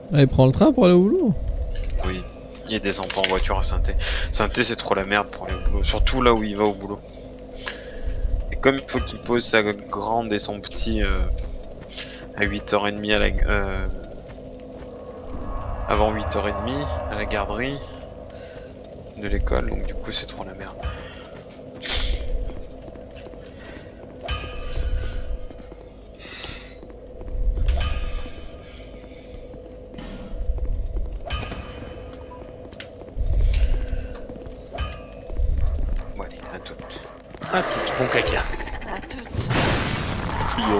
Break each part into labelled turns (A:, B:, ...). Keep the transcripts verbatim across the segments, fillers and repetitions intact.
A: Ah, il prend le train pour aller au boulot?
B: Oui. Il y a des emplois en voiture à Saint-Thé. Saint-Thé c'est trop la merde pour aller au boulot. Surtout là où il va au boulot. Et comme il faut qu'il pose sa grande et son petit euh, à huit heures trente à la... Euh, avant huit heures trente à la garderie de l'école, donc du coup c'est trop la merde. Bon allez, à toutes.
C: À toutes, bon caca.
D: À toutes.
B: Yo.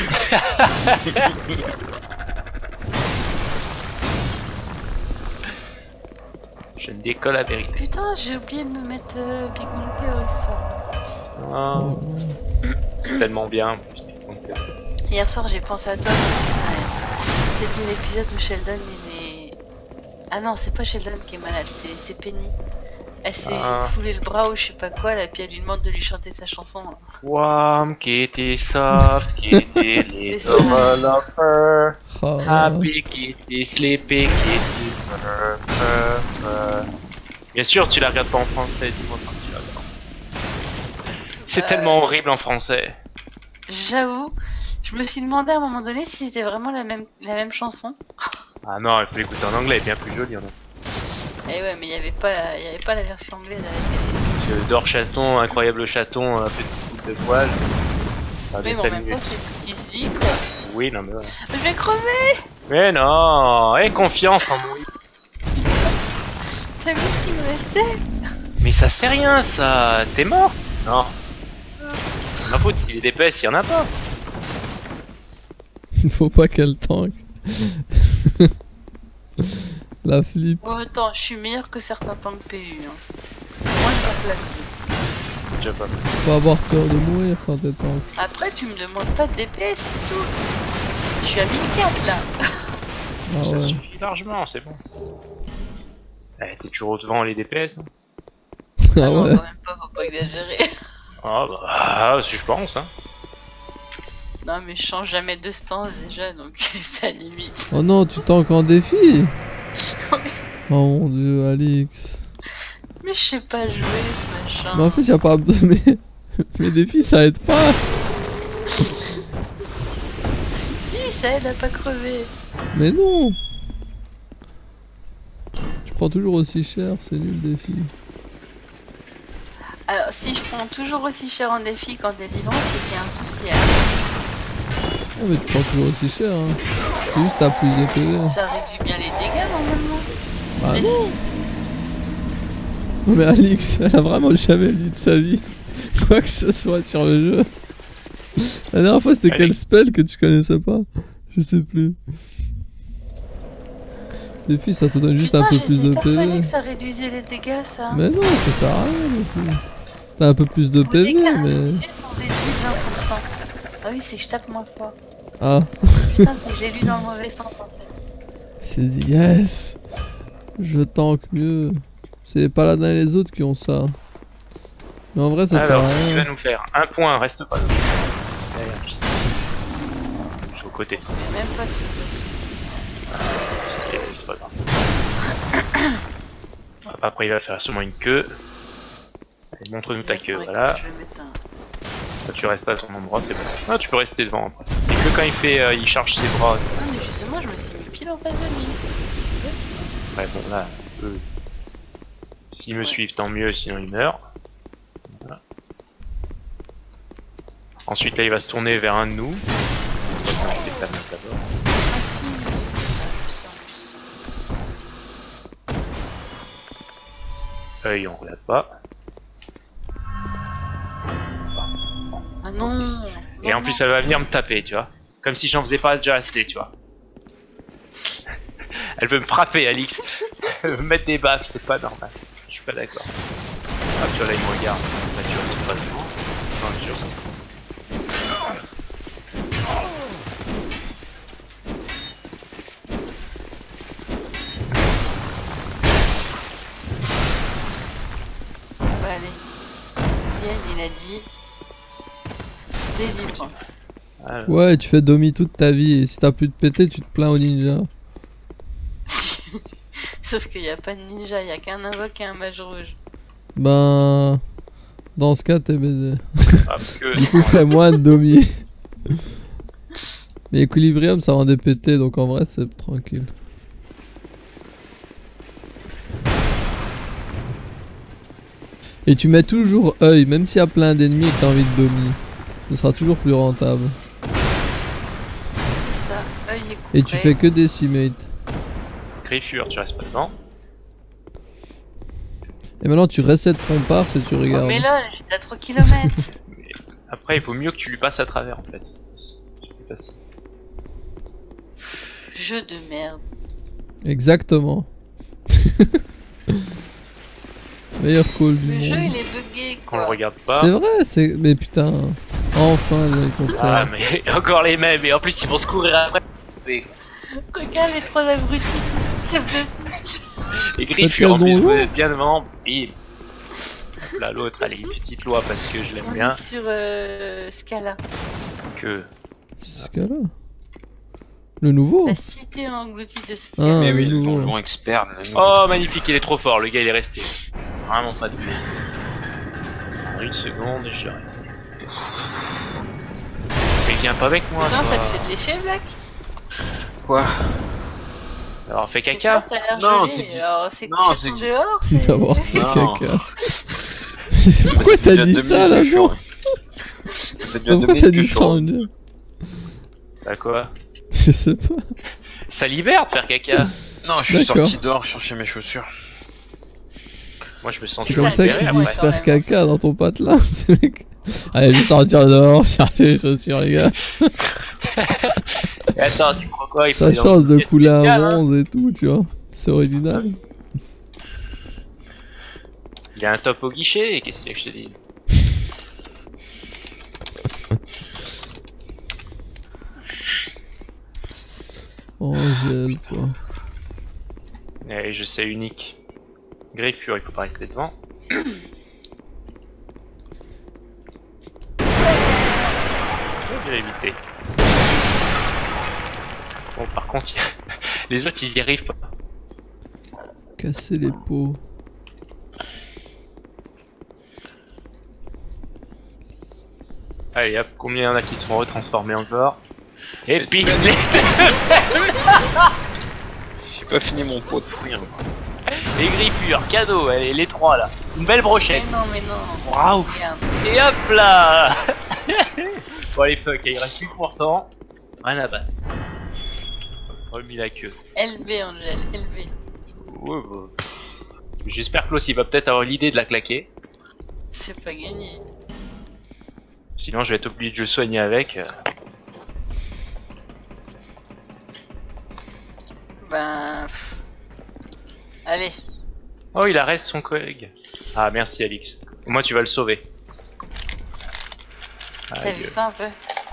C: Je ne décolle la vérité.
D: Putain, j'ai oublié de me mettre euh, Big Bang Theory ce soir.
C: Ah,
A: Oh.
C: c'est tellement bien.
D: Hier soir, j'ai pensé à toi. Ouais. C'était l'épisode où Sheldon il est. Ah non, c'est pas Sheldon qui est malade, c'est Penny. Elle s'est
C: Ah.
D: foulé le bras ou je sais pas quoi, là, puis elle lui demande de lui chanter sa chanson. Là.
C: Wham, qui était soft, qui était les
D: C'est ça.
C: developers,
A: Oh.
C: happy, qui était sleepy, qui était developer. Bien sûr, tu la regardes pas en français, dis-moi quand tu la regardes. C'est
D: Euh,
C: tellement horrible en français.
D: J'avoue, je me suis demandé à un moment donné si c'était vraiment la même, la même chanson.
C: Ah non, il faut l'écouter en anglais, bien plus joli. Hein.
D: Et ouais, mais il y avait pas la, il y avait pas la version anglaise à la télé.
C: Parce que Dor Chaton, incroyable chaton, un petit coupe de poil. Ah,
D: Oui,
C: des
D: mais en même
C: familles.
D: temps, c'est ce qui se dit, quoi.
C: Oui, non, mais voilà.
D: Je vais crever.
C: Mais non, aie confiance en moi.
D: T'as vu ce qu'il me restait?
C: Mais ça sert rien, ça. T'es mort? Non. Ma faute, s'il est d'épaisse, il y en a pas.
A: Il faut pas qu'elle tank. La flip.
D: Oh, attends, je suis meilleur que certains tanks P U. Hein. Moi, je tape la vie.
C: Déjà pas.
A: Faut avoir peur de mourir quand t'es tank.
D: Après, tu me demandes pas de D P S, c'est tout. Je suis à mille quatre là.
A: Ah
C: Ça
A: ouais.
C: suffit largement, c'est bon. Eh, t'es toujours devant les D P S. Hein.
A: Ah
D: non,
A: ouais.
D: quand même pas, faut pas exagérer.
C: Ah bah, ah, si je pense, hein.
D: Non, mais je change jamais de stance déjà, donc ça limite.
A: Oh non, tu tank en défi. Oh mon dieu, Alix.
D: Mais je sais pas jouer ce machin.
A: Mais en fait, y'a pas. Mais... Mes défis, ça aide pas.
D: Si, ça aide à pas crever.
A: Mais non. Tu prends toujours aussi cher, c'est nul le défi.
D: Alors, si je prends toujours aussi cher en défi qu'en délivrance, c'est qu'il y a un souci. Alors.
A: Ah mais tu prends toujours aussi cher hein. C'est juste t'as plus de P V.
D: Ça réduit bien les dégâts normalement.
A: Bah
D: Défi.
A: non. Non mais Alix, elle a vraiment jamais lu de sa vie quoi que ce soit sur le jeu. La dernière fois c'était quel
C: Alix.
A: spell que tu connaissais pas? Je sais plus. Défi ça te donne juste
D: Putain,
A: un peu plus de
D: j'étais
A: P V.
D: persuadée que ça réduisait les dégâts, ça.
A: Mais non, ça sert à rien du coup. T'as un peu plus de
D: Vos
A: P V
D: dégâts
A: mais...
D: infligés sont déduits de vingt pour cent. Ah oui, c'est que je tape moins fort.
A: Ah,
D: Putain, c'est que je l'ai lu dans le mauvais sens en fait.
A: c'est dit yes. Je tank mieux. C'est les paladins et les autres qui ont ça. Mais en vrai ça
C: Alors,
A: sert à
C: il
A: rien.
C: va nous faire un point, reste pas là. Derrière. Je suis au côté.
D: Je sais même pas de ce boss.
C: C'est c'est pas grave. Après, il va faire sûrement une queue. Allez, montre-nous ta queue, voilà.
D: Je vais mettre un...
C: Toi, tu restes à ton endroit, c'est bon. Ah, tu peux rester devant après. C'est que quand il fait, euh, il charge ses bras.
D: Ah, mais justement, je me suis mis pile en face de lui.
C: Ouais, bon, là, eux. S'ils me
D: Ouais.
C: suivent, tant mieux, sinon ils meurent. Voilà. Ensuite, là, il va se tourner vers un de nous. On va manger des patates d'abord.
D: Ah si, je sais en plus.
C: Œil, on regarde pas.
D: Ah non,
C: Et
D: non,
C: en plus,
D: non.
C: elle va venir me taper, tu vois. Comme si j'en faisais pas déjà assez, tu vois. Elle veut me frapper, Alix. Elle veut me mettre des baffes, c'est pas normal. Je suis pas d'accord. Ah, tu vois, là, il me regarde. Là, tu vois, c'est pas devant. Non, tu vois, ça se trouve.
D: Bah allez. Yann, il a dit... Délivrance.
C: Ah, là.
A: Ouais, tu fais domi toute ta vie et si t'as plus de P T, tu te plains au ninja.
D: Sauf qu'il n'y a pas de ninja, il n'y a qu'un invoque et un mage rouge.
A: Ben. Dans ce cas, t'es baisé.
C: Ah, parce que.
A: Du coup, fais moins de Domi. Mais Equilibrium, ça rendait pété, donc en vrai, c'est tranquille. Et tu mets toujours œil, même s'il y a plein d'ennemis et que t'as envie de Domi. Ce sera toujours plus rentable.
D: C'est ça, œil et coupé.
A: Et tu fais que Decimate.
C: Griffure, tu restes pas dedans.
A: Et maintenant, tu resets ton parse et tu
D: Oh,
A: regardes.
D: mais là, j'étais à trois kilomètres.
C: Après, il vaut mieux que tu lui passes à travers en fait. C'est plus facile.
D: Jeu de merde.
A: Exactement. Meilleur call du
D: Le
A: monde.
D: jeu il est bugué
C: Qu'on le
D: quoi.
C: regarde pas.
A: C'est vrai, c'est. Mais putain. Enfin, j'ai compris.
C: Ah, mais encore les mêmes, et en plus ils vont se courir après. Et,
D: Regarde les trois abrutis qui se tapent dessus.
C: et Griffure, en
A: quel
C: plus,
A: donjon
C: vous êtes bien devant. Et là, l'autre, elle a une petite loi parce que je l'aime
D: On
C: bien.
D: est sur euh, Scala.
C: Que.
A: C'est ce cas-là. Le nouveau.
D: La cité engloutie de
A: Ah,
D: Scala.
B: Mais oui,
A: le
B: le
A: nouveau.
B: donjon expert. le nouveau.
C: Oh, magnifique, il est trop fort, le gars il est resté. Vraiment pas de blé. En une seconde, et je reste. Mais viens pas avec moi,
D: Putain,
C: toi.
D: ça te fait de l'effet, Black?
B: Quoi?
C: Alors fais
D: Je sais
C: caca.
D: pas, t'as l'air
B: Non,
D: gelé,
B: c'est du-
D: alors c'est
B: Non,
D: couché
B: c'est
D: son
B: du-
D: dehors,
A: D'avoir
D: c'est...
A: fait
B: Non.
A: caca. Pourquoi t'as
B: déjà
A: dit
B: deux
A: ça
B: minutes que je suis
A: là-dedans?
B: en- Ça fait déjà deux
A: Pourquoi
B: minutes
A: t'as
B: que je
A: dit
B: suis
A: ça
B: en-
A: en Dieu?
C: Bah quoi?
A: Je sais pas.
C: Ça libère de faire caca.
B: Non, je suis
A: D'accord.
B: sorti dehors chercher mes chaussures.
C: Moi je me sens
A: C'est
C: toujours
A: comme ça
C: libéré
A: qu'ils
D: libéré,
A: disent
C: après.
D: ouais,
A: faire
D: quand même.
A: caca dans ton patelin, ces mecs. Allez, je vais sortir dehors, chercher les chaussures, les gars.
C: Et attends, tu crois quoi? Il
A: Ça
C: faut
A: change de
C: des-
A: couleur
C: spéciales, hein.
A: bronze et tout, tu vois. C'est original.
C: Il y a un top au guichet, qu'est-ce que je te dis?
A: Oh, gel, quoi.
C: Et je sais unique. Griffure, il faut pas rester devant. Je vais éviter. Bon, par contre, il y a- les autres ils y arrivent pas.
A: Casser les pots.
C: Allez hop, combien il y en a qui se sont retransformés encore? Et puis les...
B: J'ai pas fini mon pot de fruits encore.
C: les griffures, cadeau, allez, les trois là. Une belle
D: Mais
C: brochette.
D: non, mais non.
C: Waouh.
D: Regarde.
C: Et hop là. Bon allez fuck, il reste huit pour cent. Rien à battre. Remis la queue.
D: L B, Angel, L B.
C: Ouais, bah. J'espère que l'autre il va peut-être avoir l'idée de la claquer.
D: C'est pas gagné.
C: Sinon je vais être obligé de le soigner avec. euh.
D: Ben... pff. Allez.
C: Oh il arrête son collègue. Ah merci Alix. Moi tu vas le sauver.
D: T'as
C: Aïe.
D: vu ça un peu?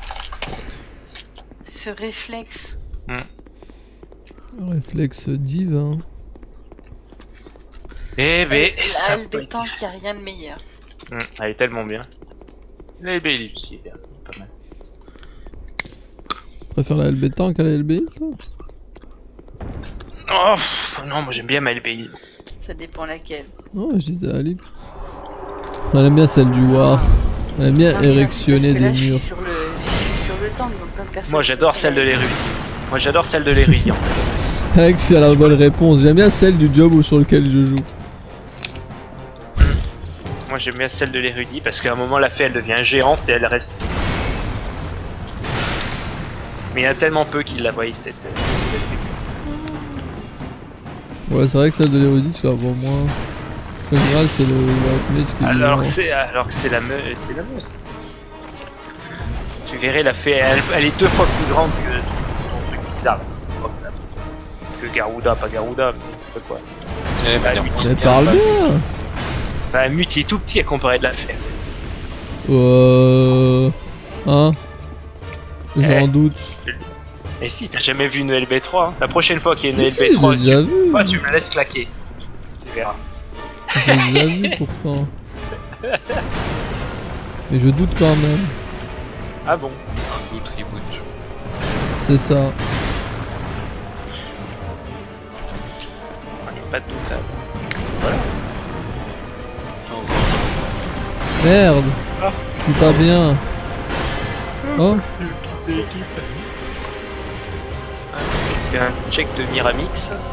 D: Ce réflexe.
A: Réflexe divin.
C: Eh ben,
D: La
C: ça
D: L B
C: peut être-
D: tank, y a rien de meilleur.
C: Hum, elle est tellement bien. L B aussi est bien, pas mal.
A: Tu préfères la L B tank à la L B I, toi?
C: Oh pff, non, moi j'aime bien ma L B I.
D: Ça dépend laquelle.
A: Non, je disais Alix. Elle aime bien celle du War. Elle aime bien
D: Non, mais là, c'est
A: érectionner
D: parce que là,
A: des
D: je suis
A: murs.
D: sur le, je suis sur le tank, donc comme personne.
C: Moi j'adore celle de l'érudit. Moi j'adore celle de l'érudit en fait.
A: Alex, c'est la bonne réponse. J'aime bien celle du job ou sur lequel je joue.
C: Moi j'aime bien celle de l'érudit parce qu'à un moment la fée elle devient géante et elle reste. Mais il y en a tellement peu qui la voient cette.
A: Ouais, c'est vrai que celle de l'érudit, tu la vois moins. En général, c'est le White Mage qui
C: Alors
A: est
C: que c'est alors que c'est la me... c'est la meuse. Tu verrais la fée, elle, elle est deux fois plus grande que ton truc bizarre. Que Garuda, pas Garuda, mais c'est quoi.
B: Eh,
C: Bah,
B: bien,
C: lui,
B: moi,
A: Elle
B: bien,
A: parle
B: pas-
A: bien.
C: Enfin, Mute il est tout petit à comparer de la fée.
A: Euh... Hein? J'en
C: Eh.
A: doute.
C: Et si, t'as jamais vu une L B trois, hein. La prochaine fois qu'il y a une
A: Si,
C: L B
A: si,
C: trois,
A: j'ai déjà vu.
C: toi tu me la laisses claquer. Tu verras.
A: J'ai déjà vu pourtant. Mais je doute quand même.
C: Ah bon?
B: Un doute reboot.
A: C'est ça.
C: pas de doute.
A: Merde.
C: Ah.
A: Je suis pas bien. Oh.
C: Il y a un check de Miramix.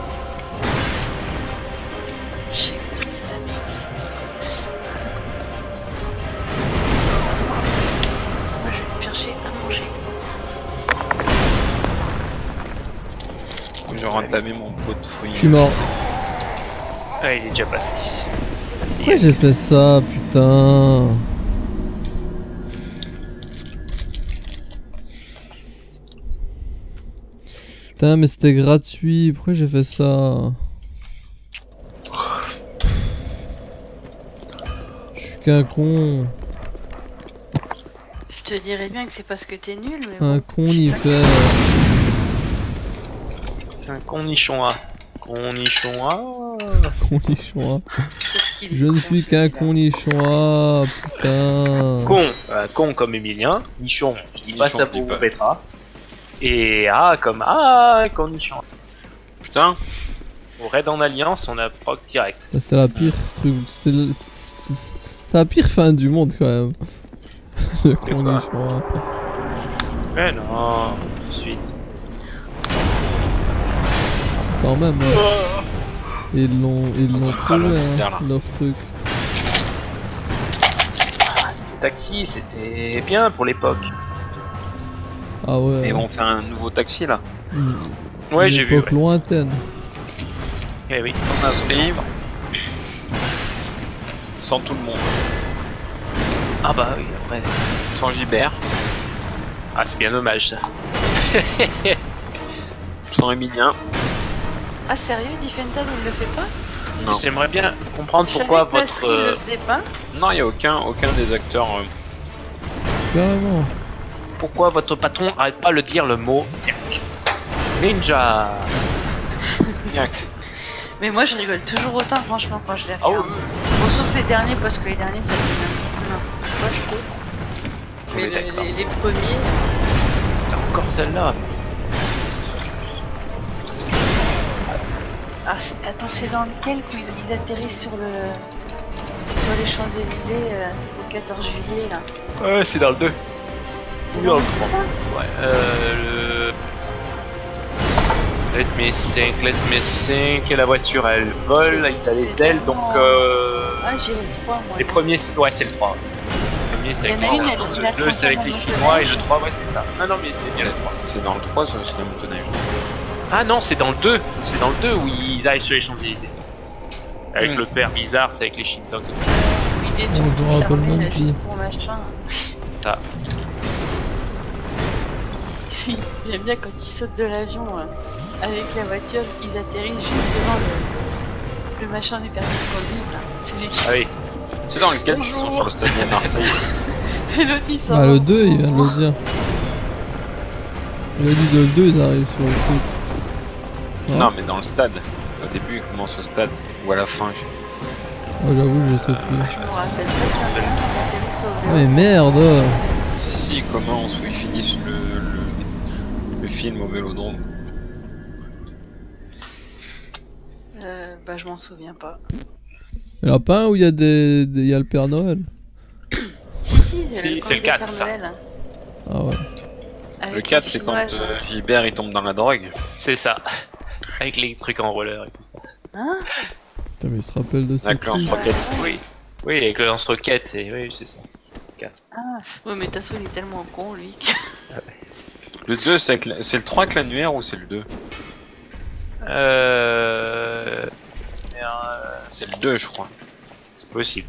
D: Check la mix. Moi, je vais me chercher à manger.
B: J'ai entamé mon pot de fruits.
A: Je suis mort.
C: Ah, il est déjà passé.
A: Pourquoi j'ai fait ça, putain? Putain, mais c'était gratuit. Pourquoi j'ai fait ça? Je suis qu'un con.
D: Je te dirais bien que c'est parce que t'es nul, mais
A: Un
D: bon,
A: con
D: je sais
A: y
D: pas
A: fait.
C: Un cornichon A. Cornichon A.
A: Cornichon.
D: qu'est-ce qu'il est
A: Je ne
D: con,
A: suis qu'un
D: celui-là.
A: cornichon. Putain.
C: Con, euh, con comme Emilien. Nichon, je dis pas
B: Nichon,
C: ça
B: je dis
C: pour
B: pas.
C: vous Petra. Et A comme A, cornichon.
B: Putain,
C: Au Raid en Alliance, on a proc direct.
A: Ça c'est la pire truc. C'est le- c'est- c'est la pire fin du monde quand même. Le cornichon.
C: Mais non, tout de suite.
A: Quand même. hein. Ils l'ont ils l'ont
B: Attends,
A: trouvé
B: le
A: hein,
B: mystère, là.
A: leur truc.
C: Le taxi, c'était bien pour l'époque.
A: Ah ouais.
B: et on fait un nouveau taxi là.
A: Une-
C: Ouais,
A: une
C: j'ai vu.
A: époque
C: Ouais.
A: lointaine.
C: Eh oui.
B: On a ce livre. Sans tout le monde.
C: Ah bah oui, après.
B: Sans Gibert.
C: Ah, c'est bien dommage ça.
B: Sans Emilien.
D: Ah sérieux, Diffental il le fait pas?
B: Non.
C: J'aimerais bien comprendre
D: Je
C: pourquoi
D: savais que
C: votre.
D: Lasry, il
C: euh,
D: le faisait pas.
B: Non, il n'y a aucun, aucun des acteurs. euh,
A: Carrément.
C: Pourquoi votre patron arrête pas de dire le mot Niak. Ninja.
B: Niac.
D: Mais moi je rigole toujours autant franchement quand je les
C: Ah oui,
D: regarde. Bon, sauf les derniers parce que les derniers ça devient un petit peu n'importe quoi je trouve. Mais
C: Oui,
D: le-
C: d'accord.
D: les, les premiers,
C: T'as encore celle-là.
D: ah, c'est- attends c'est dans lequel qu'ils ils atterrissent sur le sur les Champs-Élysées euh, au quatorze juillet là.
C: Ouais, c'est dans le deux.
D: C'est
C: Oui,
D: dans
C: dans
D: le
C: le
D: ça
C: Ouais, euh. Le... Let me think, let me think. Et la voiture elle vole, il a les
D: C'est
C: ailes donc.
D: vraiment-
C: Euh...
D: Ah j'irai le trois moi.
C: Les premiers, c'est... ouais, c'est le trois. Le premier, c'est
D: Il y
C: avec
D: en a
C: les-
D: une, elle- il a
C: Le deux, c'est avec les
D: transformé en
C: Chinois et le
D: motoneige.
C: trois, ouais, c'est ça. Non, non, mais c'est bien le trois.
B: C'est dans le trois, c'est aussi la motoneige.
C: Ah non, c'est dans le deux. C'est dans le deux où ils arrivent sur les Champs-Élysées. Avec
B: Mm.
C: le père bizarre, c'est avec les Shintok.
D: Il détourne
A: Oh, je me
D: toute
A: rappelle
D: l'armée
A: même
D: là, juste
A: plus.
D: pour machin.
C: Ça.
D: Si, j'aime bien quand ils sautent de l'avion euh, avec la voiture, ils atterrissent juste devant le, le machin du permis de conduire là. C'est lui qui
C: Ah oui.
B: C'est dans lequel ils sont sur le stade de Marseille.
D: fait l'autre il s'en
A: Ah
D: va.
A: le deux il vient de le dire. Il a dit de le deux ils arrivent sur le truc. Non,
B: Non, mais dans le stade. Au début, ils commencent au stade. Ou à la fin. je-
A: Ah, j'avoue je sais plus.
D: Je me rappelle pas qu'il y en a un qui atterrisse au
A: Ah, mais
D: vélo.
A: merde.
B: Si, si, ils commencent où ils finissent le, le, le film au vélodrome.
D: Euh, bah je m'en souviens pas.
A: Il y en a pas un où il y a des, des- il y a le Père Noël.
D: Si si, c'est
C: Si,
D: le,
C: c'est le
D: conte
C: quatre,
D: de Père
C: ça.
D: Noël.
A: Ah ouais.
D: Avec
B: Le
D: les
B: quatre, c'est quand
D: Chinoises,
B: euh, Gilbert il tombe dans la drogue.
C: C'est ça. Avec les trucs en roller et tout ça.
D: Hein.
A: Putain mais il se rappelle de ça.
B: Avec lance-roquette.
C: Oui. Oui, avec le lance-roquette, c'est... Oui, c'est ça.
D: Ah, ouais mais de toute façon il est tellement con lui. que-
B: Le deux, c'est avec la- c'est le trois avec l'annuaire ou c'est le deux?
C: Euh... mais, euh,
B: C'est le deux, je crois.
C: C'est possible.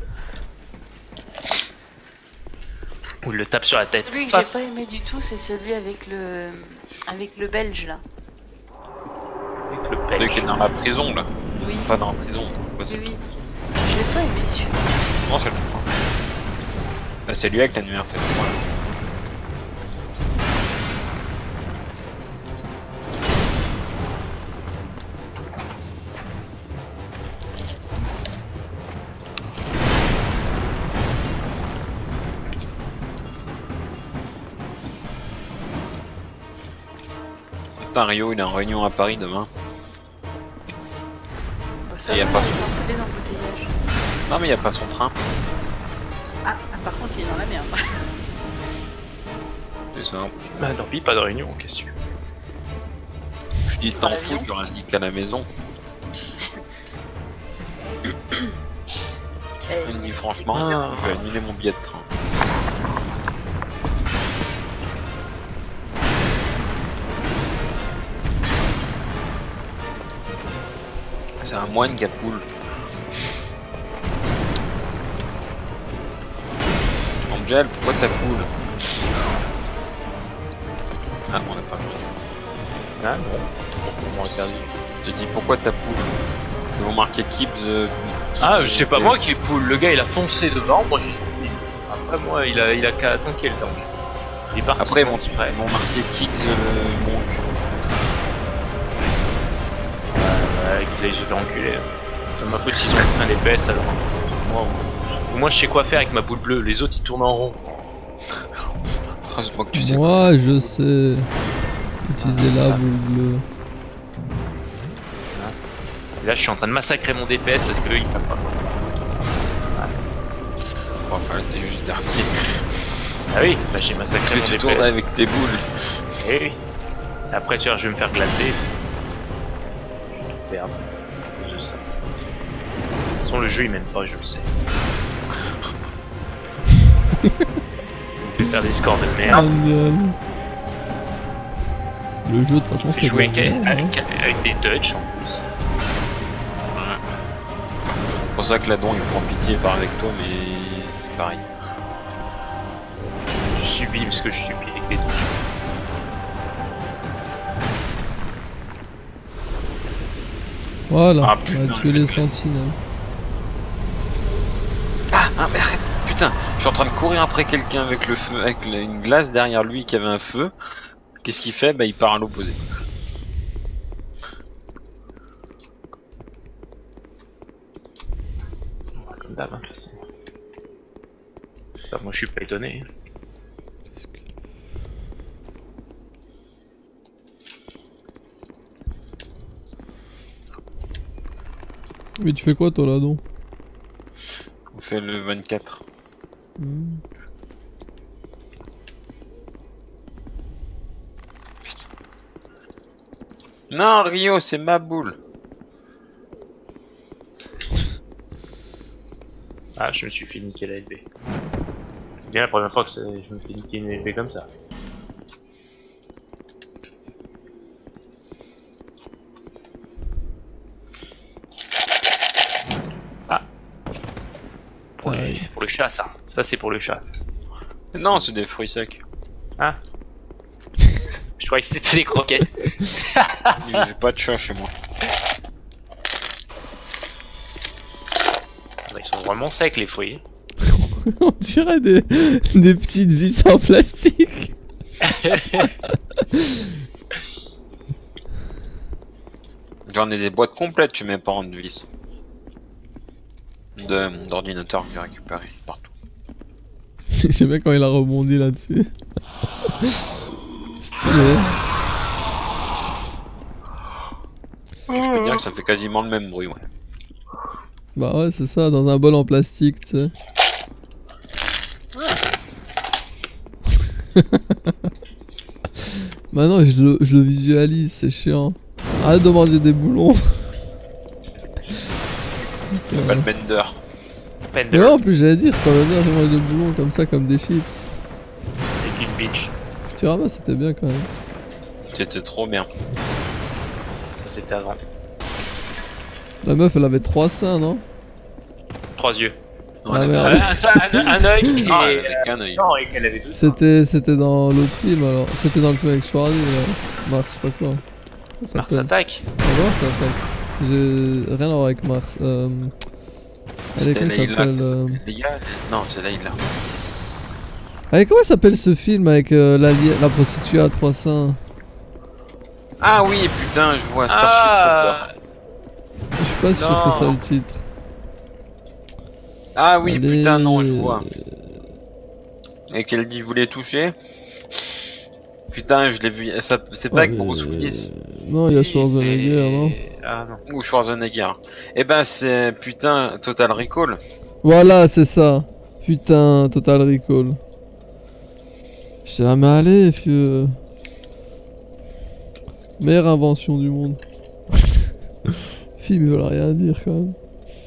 C: Ou il le tape sur la tête.
D: Celui que
C: Paf.
D: j'ai pas aimé du tout c'est celui avec le avec le belge là.
C: Avec le
B: Le deux
C: belge.
B: qui est dans la prison là.
D: Oui,
B: Pas dans la prison. Ouais, c'est
D: oui,
B: le
D: oui. Je l'ai pas aimé celui-là.
B: Non, c'est le trois. Bah, c'est lui avec l'annuaire, c'est le trois. Putain, Rio, il est en réunion à Paris demain.
D: Bah, ça Ça
B: Et y a
D: va,
B: pas
D: ils
B: son-
D: s'en foutent des embouteillages.
B: Non, mais y a pas son train.
D: Ah, ah, par contre, il est dans la merde.
B: C'est ça.
C: Bah tant pis, pas de réunion, qu'est-ce que tu veux.
B: Je dis t'en
D: Dans
B: fous,
D: l'avion.
B: tu restes dit qu'à la maison.
D: Eh,
B: Il dit franchement,
C: Ah.
B: je vais annuler mon billet de train. C'est un moine qui a poule. Angel, pourquoi ta poule? Ah, on n'a pas joué.
C: Ah non, on m'a perdu.
B: Je te dis pourquoi ta poule? Ils vont marquer Kibbs. euh,
C: Ah,
B: Kibbs,
C: c'est pas
B: euh,
C: moi qui est poule, le gars il a foncé devant, moi j'ai suivi. Après moi il a, il a qu'à tanker le tank. Il est parti.
B: Après, ils vont,
C: petit frère.
B: ils vont marquer Kibbs euh, Monk.
C: Ouais, qu'ils aillent se faire enculer. C'est ma faute s'ils ont un D P S alors. Moi, au moins je sais quoi faire avec ma boule bleue, les autres ils tournent en rond.
B: Heureusement que tu sais.
A: Moi, je sais utiliser la boule bleue.
C: Et là je suis en train de massacrer mon D P S parce que eux ils savent pas.
B: Enfin, t'es juste dernier.
C: Ah oui, bah j'ai massacré
B: Parce
C: mon
B: que tu
C: D P
B: tournes
C: S.
B: avec tes boules.
C: Eh oui. Après tu vois, je vais me faire glacer. Je vais tout perdre. à cause de ça. De toute façon le jeu il m'aime pas, je le sais. Je vais faire des scores de merde.
A: Génial. Le jeu, de toute façon,
C: J'ai
A: c'est
C: joué avec,
A: bien, hein.
C: avec, avec des touch en plus.
B: C'est pour ça que Ladon il prend pitié par avec toi, mais c'est pareil.
C: Je subis parce que je subis avec des touch.
A: Voilà,
B: Ah,
A: on
B: putain,
A: va tuer les
B: je vais te
A: sentinelles.
B: Ah, ah, mais arrête! Putain, je suis en train de courir après quelqu'un avec le feu, avec le- une glace derrière lui qui avait un feu. Qu'est-ce qu'il fait? Bah, il part à l'opposé.
C: Comme d'hab, hein, de toute façon. Ça, moi je suis pas étonné.
A: Mais tu fais quoi, toi, là-dedans?
B: On fait le vingt-quatre.
A: Hmm.
B: Putain. Non, Rio, c'est ma boule.
C: Ah, je me suis fait niquer la L B. C'est bien la première fois que ça- je me fais niquer une L B comme ça. Ah. Pour, les-
A: Ouais.
C: pour le chat, ça. Ça, c'est pour le chat.
B: Non, c'est des fruits secs.
C: Ah. Je croyais que c'était des croquettes.
B: J'ai pas de chat chez moi.
C: Ils sont vraiment secs, les fruits.
A: On dirait des, des petites vis en plastique.
B: J'en ai des boîtes complètes, tu mets pas en vis. De mon ordinateur que j'ai récupéré partout.
A: J'aime bien quand il a rebondi là-dessus. Stylé.
B: Je peux dire que ça fait quasiment le même bruit, ouais.
A: Bah ouais, c'est ça, dans un bol en plastique, tu sais. Maintenant, je le, je le visualise, c'est chiant. Arrête de manger des boulons.
B: Le Bender.
C: Pender
A: Ouais, en plus, j'allais dire, c'est pas bien, je mange des boulons comme ça, comme des chips.
C: et Big Beach.
A: Futurama, c'était bien quand même.
B: C'était trop bien.
C: Ça, c'était avant.
A: La meuf, elle avait trois seins, non?
C: Trois yeux.
B: Non,
A: Ah,
B: elle
A: merde.
B: avait-
C: Un, ça, un, un œil et.
B: Non, elle avait qu'un œil.
C: Non, et qu'elle avait deux.
A: C'était c'était dans l'autre film alors. C'était dans le film avec Schwarzy, là. Mars, je sais pas quoi. Comment ça
C: Mars
A: s'appelle?
C: attaque.
A: Ah ouais, ça s'appelle. J'ai rien à voir avec Mars. Euh... Allez,
B: C'était
A: comment ça
B: Layla
A: s'appelle
B: qui
A: euh...
B: s'appelait Layla. Non, c'est Layla.
A: Allez, comment s'appelle ce film avec euh, la, li- la prostituée à trois seins?
B: Ah oui, putain, je vois Starship
C: Ah,
B: Trooper.
A: Je suis pas sûr
C: Non.
A: que c'est ça le titre.
B: Ah oui,
A: Allez.
B: putain, non, je vois. Et qu'elle dit voulait toucher. Putain, je l'ai vu. Ça- C'est pas avec
A: Ouais,
B: Bruce
A: mais-
B: Willis.
A: Non, il y a
C: oui,
A: Schwarzenegger,
C: c'est-
A: non?
C: Ah non.
B: Ou Schwarzenegger. Eh ben c'est putain Total Recall.
A: Voilà, c'est ça. Putain, Total Recall. Je sais jamais allé, vieux. Meilleure invention du monde. Film, ils veulent rien dire quand même.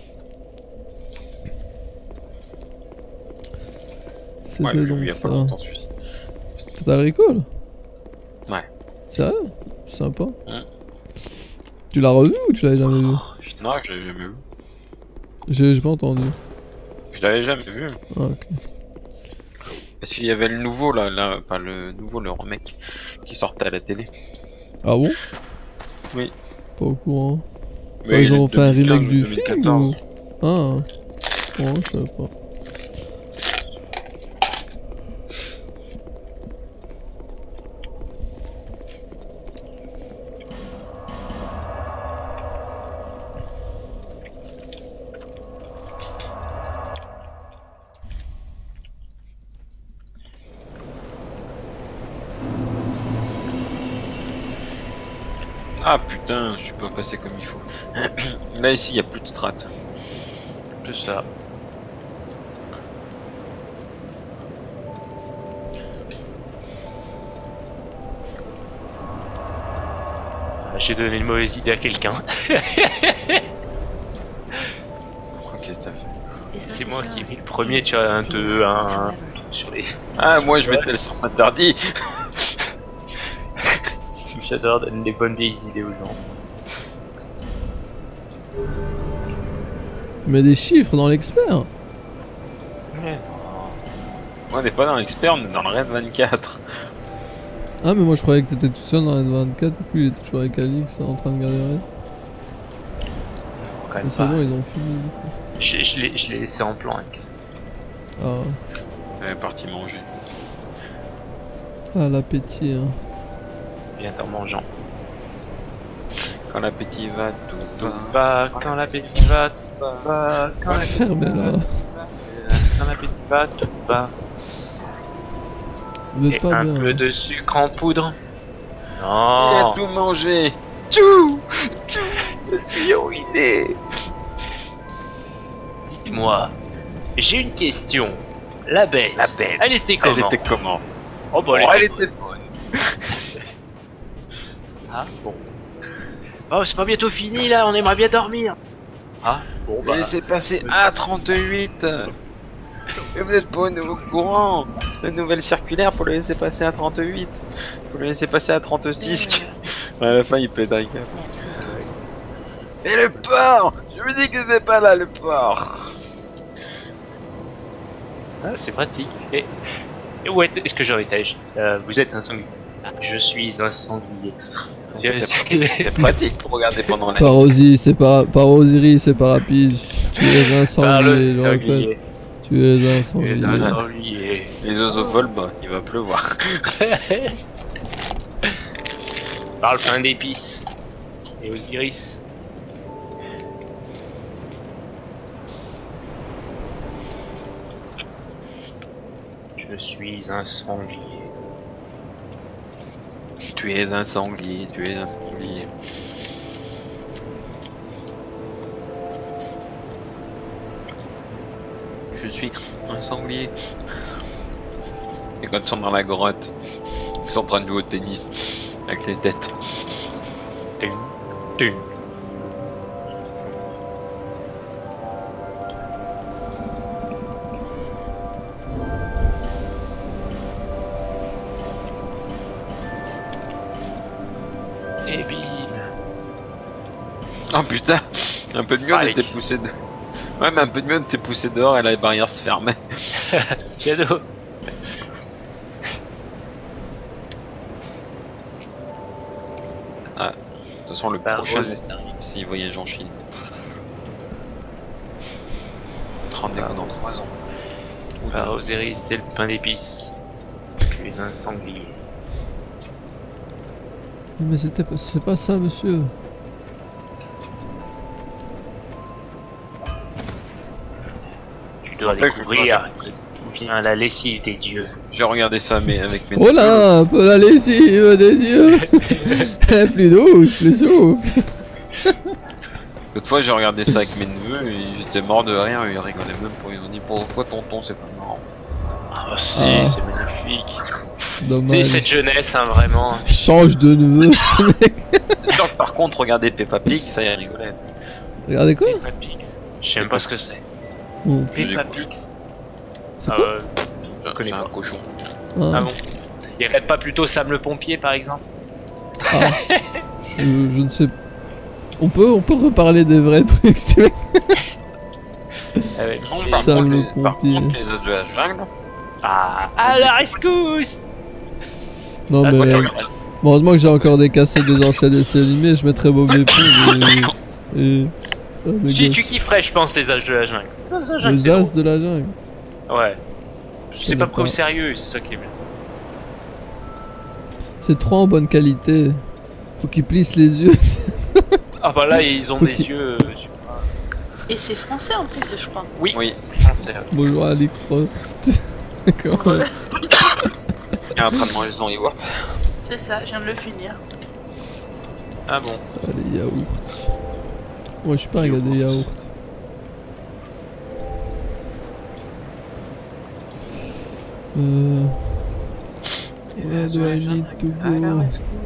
A: C'était
B: Ouais, j'ai
A: donc
B: vu il y a pas
A: ça.
B: longtemps celui-ci.
A: Total Recall?
B: Ouais.
A: Sérieux? Sympa.
B: Hein.
A: Tu l'as revu ou tu l'avais jamais vu?
B: Non, je l'avais jamais vu.
A: J'ai j'ai pas entendu.
B: Je l'avais jamais vu.
A: Ah, ok.
B: Parce qu'il y avait le nouveau là, là, pas le nouveau, le remake qui sortait à la télé.
A: Ah bon?
B: Oui.
A: Pas au courant.
B: Mais
A: Ouais,
B: il
A: ils
B: est
A: ont
B: de
A: fait un
B: deux mille quinze
A: remake du
B: ou deux mille
A: film
B: quatorze.
A: ou... Ah. Bon, je savais pas.
B: Ah putain, je suis pas passé comme il faut. Là ici, il y a plus de strat.
C: C'est ça. Ah, j'ai donné une mauvaise idée à quelqu'un.
B: Qu'est-ce que t'as fait?
C: C'est moi qui ai mis le premier, tu vois, un deux, un sur les.
B: Ah, moi je mettais le sens interdit.
C: J'adore donner des bonnes vieilles idées aux gens.
A: Mais des chiffres dans l'expert.
C: Mais
B: On n'est pas dans l'expert, on est dans le Red vingt-quatre.
A: Ah mais moi je croyais que t'étais tout seul dans la vingt-quatre et puis il était toujours avec Alix en train de galérer.
C: quand
A: Mais
C: même
A: c'est
C: pas.
A: bon, ils ont fini du coup.
C: Je, je l'ai je l'ai laissé en plan. Hein.
A: Ah,
B: Elle est partie manger.
A: ah l'appétit hein.
C: Viens en mangeant.
B: Quand l'appétit va, tout
C: Tout
B: va.
C: va, quand l'appétit va, tout va, quand l'appétit
A: Fermez-la.
C: va, quand l'appétit va, tout va.
A: Vous êtes
C: Et
A: pas
C: un
A: bien.
C: peu
A: hein.
C: de sucre en poudre.
B: Il a
C: Non,
B: tout mangé. Tchou. Tchou.
C: je suis ruiné. Dites-moi, j'ai une question. La bête,
B: La bête.
C: elle était comment?
B: Elle était comment?
C: Oh bah
B: Oh,
C: elle
B: elle
C: était...
B: était bonne.
C: Ah bon. Oh c'est pas bientôt fini là, on aimerait bien dormir. Ah bon bah...
B: Laissez passer à trente-huit. Mais vous n'êtes pas au nouveau courant. La nouvelle circulaire pour le laisser passer à trente-huit. Faut le laisser passer à trente-six. À la fin il pète un câble. Et le porc. Je me dis que c'était pas là le porc.
C: Ah, c'est pratique. Et, et où est- est-ce que j'aurais été euh, Vous êtes un sanglier. Ah, je suis un sanglier.
B: C'est pratique pour regarder pendant la nuit.
A: Parosi, c'est pas par Osiris, c'est pas rapide. Tu es un
C: Par
A: sanglier,
C: le
A: je répète.
C: sanglier.
A: Tu es un
C: Tu es
A: sanglier.
C: un sanglier.
B: Les oiseaux volent bas, il va pleuvoir.
C: Par le pain d'épices. Et Osiris. Je suis un sanglier.
B: Tu es un sanglier, tu es un sanglier. Je suis un sanglier. Et quand ils sont dans la grotte, ils sont en train de jouer au tennis avec les têtes.
C: Tum, tum. Et bim.
B: Oh putain, un peu de mieux on
C: Allez.
B: était poussé de... Ouais mais un peu de mieux on était poussé dehors et la barrière se fermait.
C: Cadeau.
B: De toute façon le
C: Bah,
B: prochain
C: Rose.
B: s'il voyage en Chine. Rendez-vous dans trois ans.
C: Ah, Osiris, c'est le pain d'épices. Tu es un sanglier.
A: Mais c'était pas, c'est pas ça, monsieur.
C: Tu dois
B: Après, je
C: découvrir
B: dois-
C: d'où vient la lessive des dieux.
B: J'ai regardé ça mais avec mes...
A: Oh là, un peu la lessive des dieux. Plus douce, plus souple.
B: L'autre fois j'ai regardé ça avec mes neveux et j'étais mort de rire, ils rigolaient même pas, ils ont dit pourquoi tonton c'est pas marrant.
C: Ah si,
A: Ah.
C: c'est magnifique. C'est
A: Dommage.
C: cette jeunesse, hein, vraiment.
A: Change de neveu. ce mec.
B: C'est sûr que par contre regardez Peppa Pig, ça y rigolait.
A: Regardez quoi?
C: Peppa Pig. Je sais même pas ce que c'est.
A: Oh,
B: J'ai
C: Peppa
B: des
C: Pig.
A: c'est quoi?
C: Euh,
B: J'ai
C: connais
B: un
C: pas.
B: cochon.
A: Ah,
C: ah bon. Il arrête pas plutôt Sam le pompier par exemple?
A: ah. Je, je ne sais. On peut, on peut reparler des vrais trucs, tu vois.
C: Ah ouais.
B: Non, par,
A: Sam
B: contre,
A: le
B: les, par
A: pompier.
B: contre les os de la jungle,
C: Ah, à la rescousse.
A: Non
C: Ah,
A: mais.
C: moi, tu
A: euh,
C: regardes.
A: bon, heureusement que j'ai encore des cassettes des anciens dessins animés, je mettrais Bob l'éponge et. et... Ah, mes
C: Tu,
A: gosses.
C: tu kifferais, je pense, les âges de la jungle. Les âges de la jungle,
A: Les
C: c'est
A: as de la jungle.
C: drôle. Ouais. Je sais
A: connais
C: pas pourquoi au
A: pas.
C: sérieux, c'est ça qui est bien.
A: C'est trop en bonne qualité. Faut qu'ils plissent les yeux.
C: Ah bah là, ils ont
A: Faut
C: des
A: qu'il-
C: yeux. euh, je sais pas.
D: Et c'est français en plus, je crois.
C: Oui,
B: oui,
C: c'est français.
A: Bonjour Alix. re- D'accord. ouais.
B: il est en train de manger son yaourt.
D: C'est ça, je viens de le finir.
C: Ah bon.
A: Allez, yaourt. Moi je suis pas un gars des yaourts. Euh. Where do I need to go?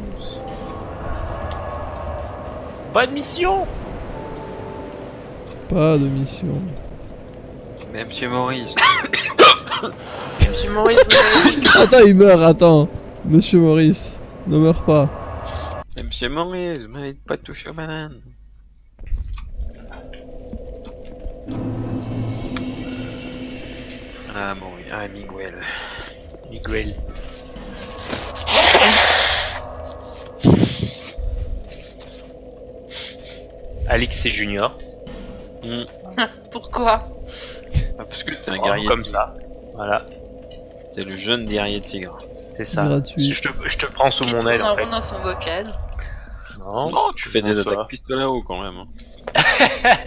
C: Bonne mission.
A: Pas de mission.
B: Mais monsieur Maurice,
C: Monsieur Maurice, vous avez dit
A: Attends, il meurt, attends. Monsieur Maurice, ne meurs pas.
B: mais monsieur Maurice, vous m'avez pas touché aux bananes. Ah bon, oui, ah Miguel.
C: Miguel. Alix et Junior.
B: Hmm.
D: Pourquoi?
B: Ah, parce que t'es un
C: Oh,
B: guerrier
C: comme
B: tigre.
C: ça. Voilà,
B: T'es le jeune guerrier tigre.
C: c'est ça.
A: Gratuit.
C: Je te, je te prends sous
D: Qui
C: mon
D: tourne
C: aile
D: en
C: en fait.
D: rond dans son bocal.
C: Non,
B: Non, tu fais des
C: Bonsoir.
B: attaques pistolet à eau quand même. hein.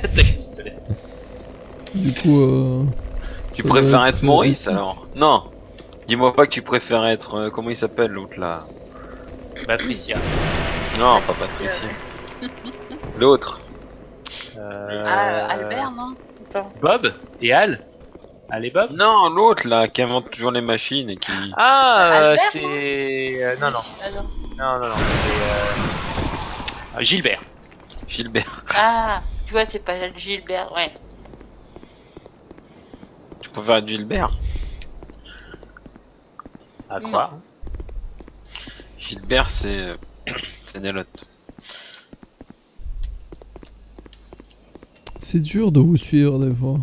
A: Du coup, euh.
B: Tu
A: ça
B: préfères
A: doit
B: être Maurice alors? Non. Dis-moi pas que tu préfères être. euh, comment il s'appelle l'autre là?
C: Patricia.
B: Non, pas Patricia. L'autre.
C: Euh,
D: Ah, Albert, non? Attends.
C: Bob et Al. Al et Bob.
B: Non, l'autre là qui invente toujours les machines et qui.
C: Ah, euh,
D: Albert,
C: c'est. euh, non, non.
D: Ah, non.
C: Non, non, non. C'est. Euh... Gilbert.
B: Gilbert.
D: Ah, tu vois, c'est pas Gilbert, ouais.
B: Tu préfères être Gilbert?
C: À quoi?
B: Gilbert c'est. euh, c'est Nelot.
A: C'est dur de vous suivre des fois.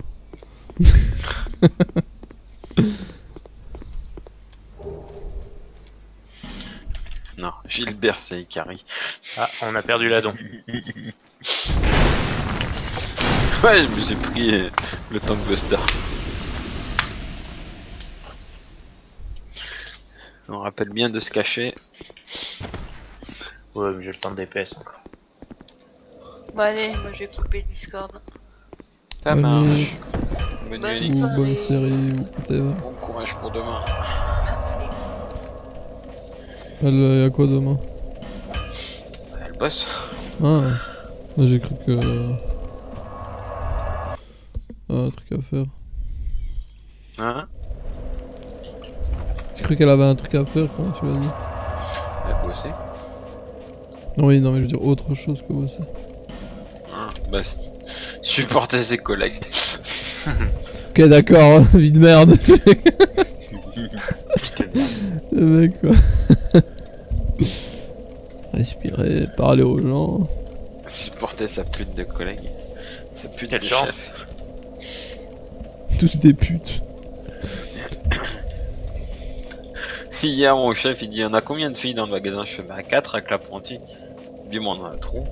B: Non, Gilbert c'est Ikari.
C: Ah, on a perdu l'adon.
B: Ouais, je me suis pris euh, le Tankbuster. On rappelle bien de se cacher.
C: Ouais, mais j'ai le temps de D P S encore.
D: Bon, allez, moi je vais couper Discord.
B: Ça
A: Allez.
B: marche. Bonne
D: Bonne
B: nuit,
A: Ou
D: soirée.
A: bonne série, ou whatever.
B: bon courage pour demain.
D: Merci.
A: Elle, y'a quoi demain?
B: Elle bosse.
A: Ah, moi j'ai cru que. Ah, un truc à faire.
B: Hein?
A: J'ai cru qu'elle avait un truc à faire, comment tu l'as dit?
B: Elle bossait.
A: Non, oui, non, mais je veux dire autre chose que bosser.
B: Hein, bah, s- supporter ses collègues.
A: Ok, d'accord, vie de merde. Le mec, quoi. Respirer, parler aux gens.
B: Supporter sa pute de collègue. Sa pute
C: Quelle
B: de
C: chance.
B: chef.
A: Tous des putes.
B: Hier, mon chef, il dit, on a combien de filles dans le magasin? Je fais, bah, quatre avec l'apprenti. Dis-moi, on en a trop.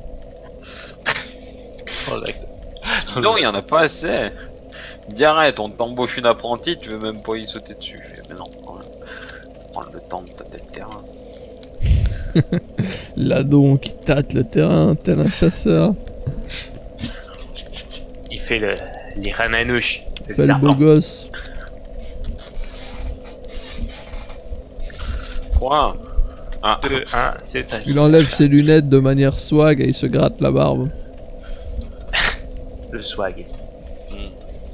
C: Oh, d'accord.
B: Non, il y en a pas assez. Il dit, arrête, on t'embauche une apprentie, tu veux même pas y sauter dessus. Je fais, mais non, quand même. Prends le temps de tâter le terrain.
A: L'adon qui tâte le terrain, tel un chasseur.
C: Il fait le... les rananouches. Le
A: Fait le beau
C: serpent.
A: gosse.
B: Quoi? Ah,
C: deux, un, c'est un.
A: Il enlève ses lunettes de manière swag et il se gratte la barbe.
C: le swag.
B: Hmm.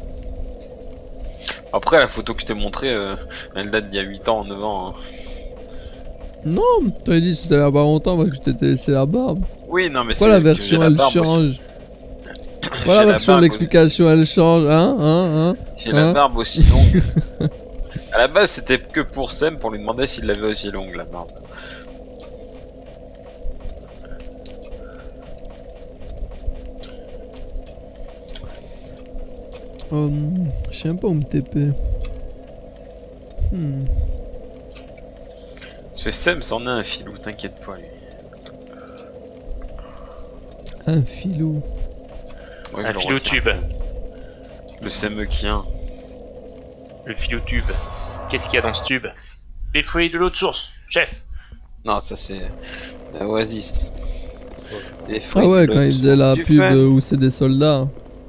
B: Après, la photo que je t'ai montrée, euh, elle date d'il y a huit ans, neuf ans. Hein.
A: Non, t'avais dit que c'était là pas longtemps parce que je t'étais laissé la barbe.
B: Oui, non, mais
A: Pourquoi la
B: que j'ai
A: version
B: la
A: elle
B: barbe aussi.
A: change?
B: J'ai
A: Pourquoi la version
B: barbe
A: l'explication elle change? Hein? Hein? Hein?
B: J'ai
A: Hein
B: la barbe aussi longue. À la base, c'était que pour Sam, pour lui demander s'il l'avait aussi longue, la barbe.
A: Hum, je sais même pas où me T P. Hmm.
B: Ce Sam c'en a un filou, t'inquiète pas lui.
A: Un filou.
B: Ouais,
C: Un
B: je le
C: filou
B: retire,
C: tube.
B: ça. Le Sameukien.
C: Le philotube. Qu'est-ce qu'il y a dans ce tube? Des fruits de l'eau de source, chef.
B: Non, ça c'est la Oasis. Des
A: Ah
B: fruits
A: ouais,
B: de
A: quand
B: l'autre
A: il faisait la
B: du
A: pub
B: fun.
A: euh, où c'est des soldats.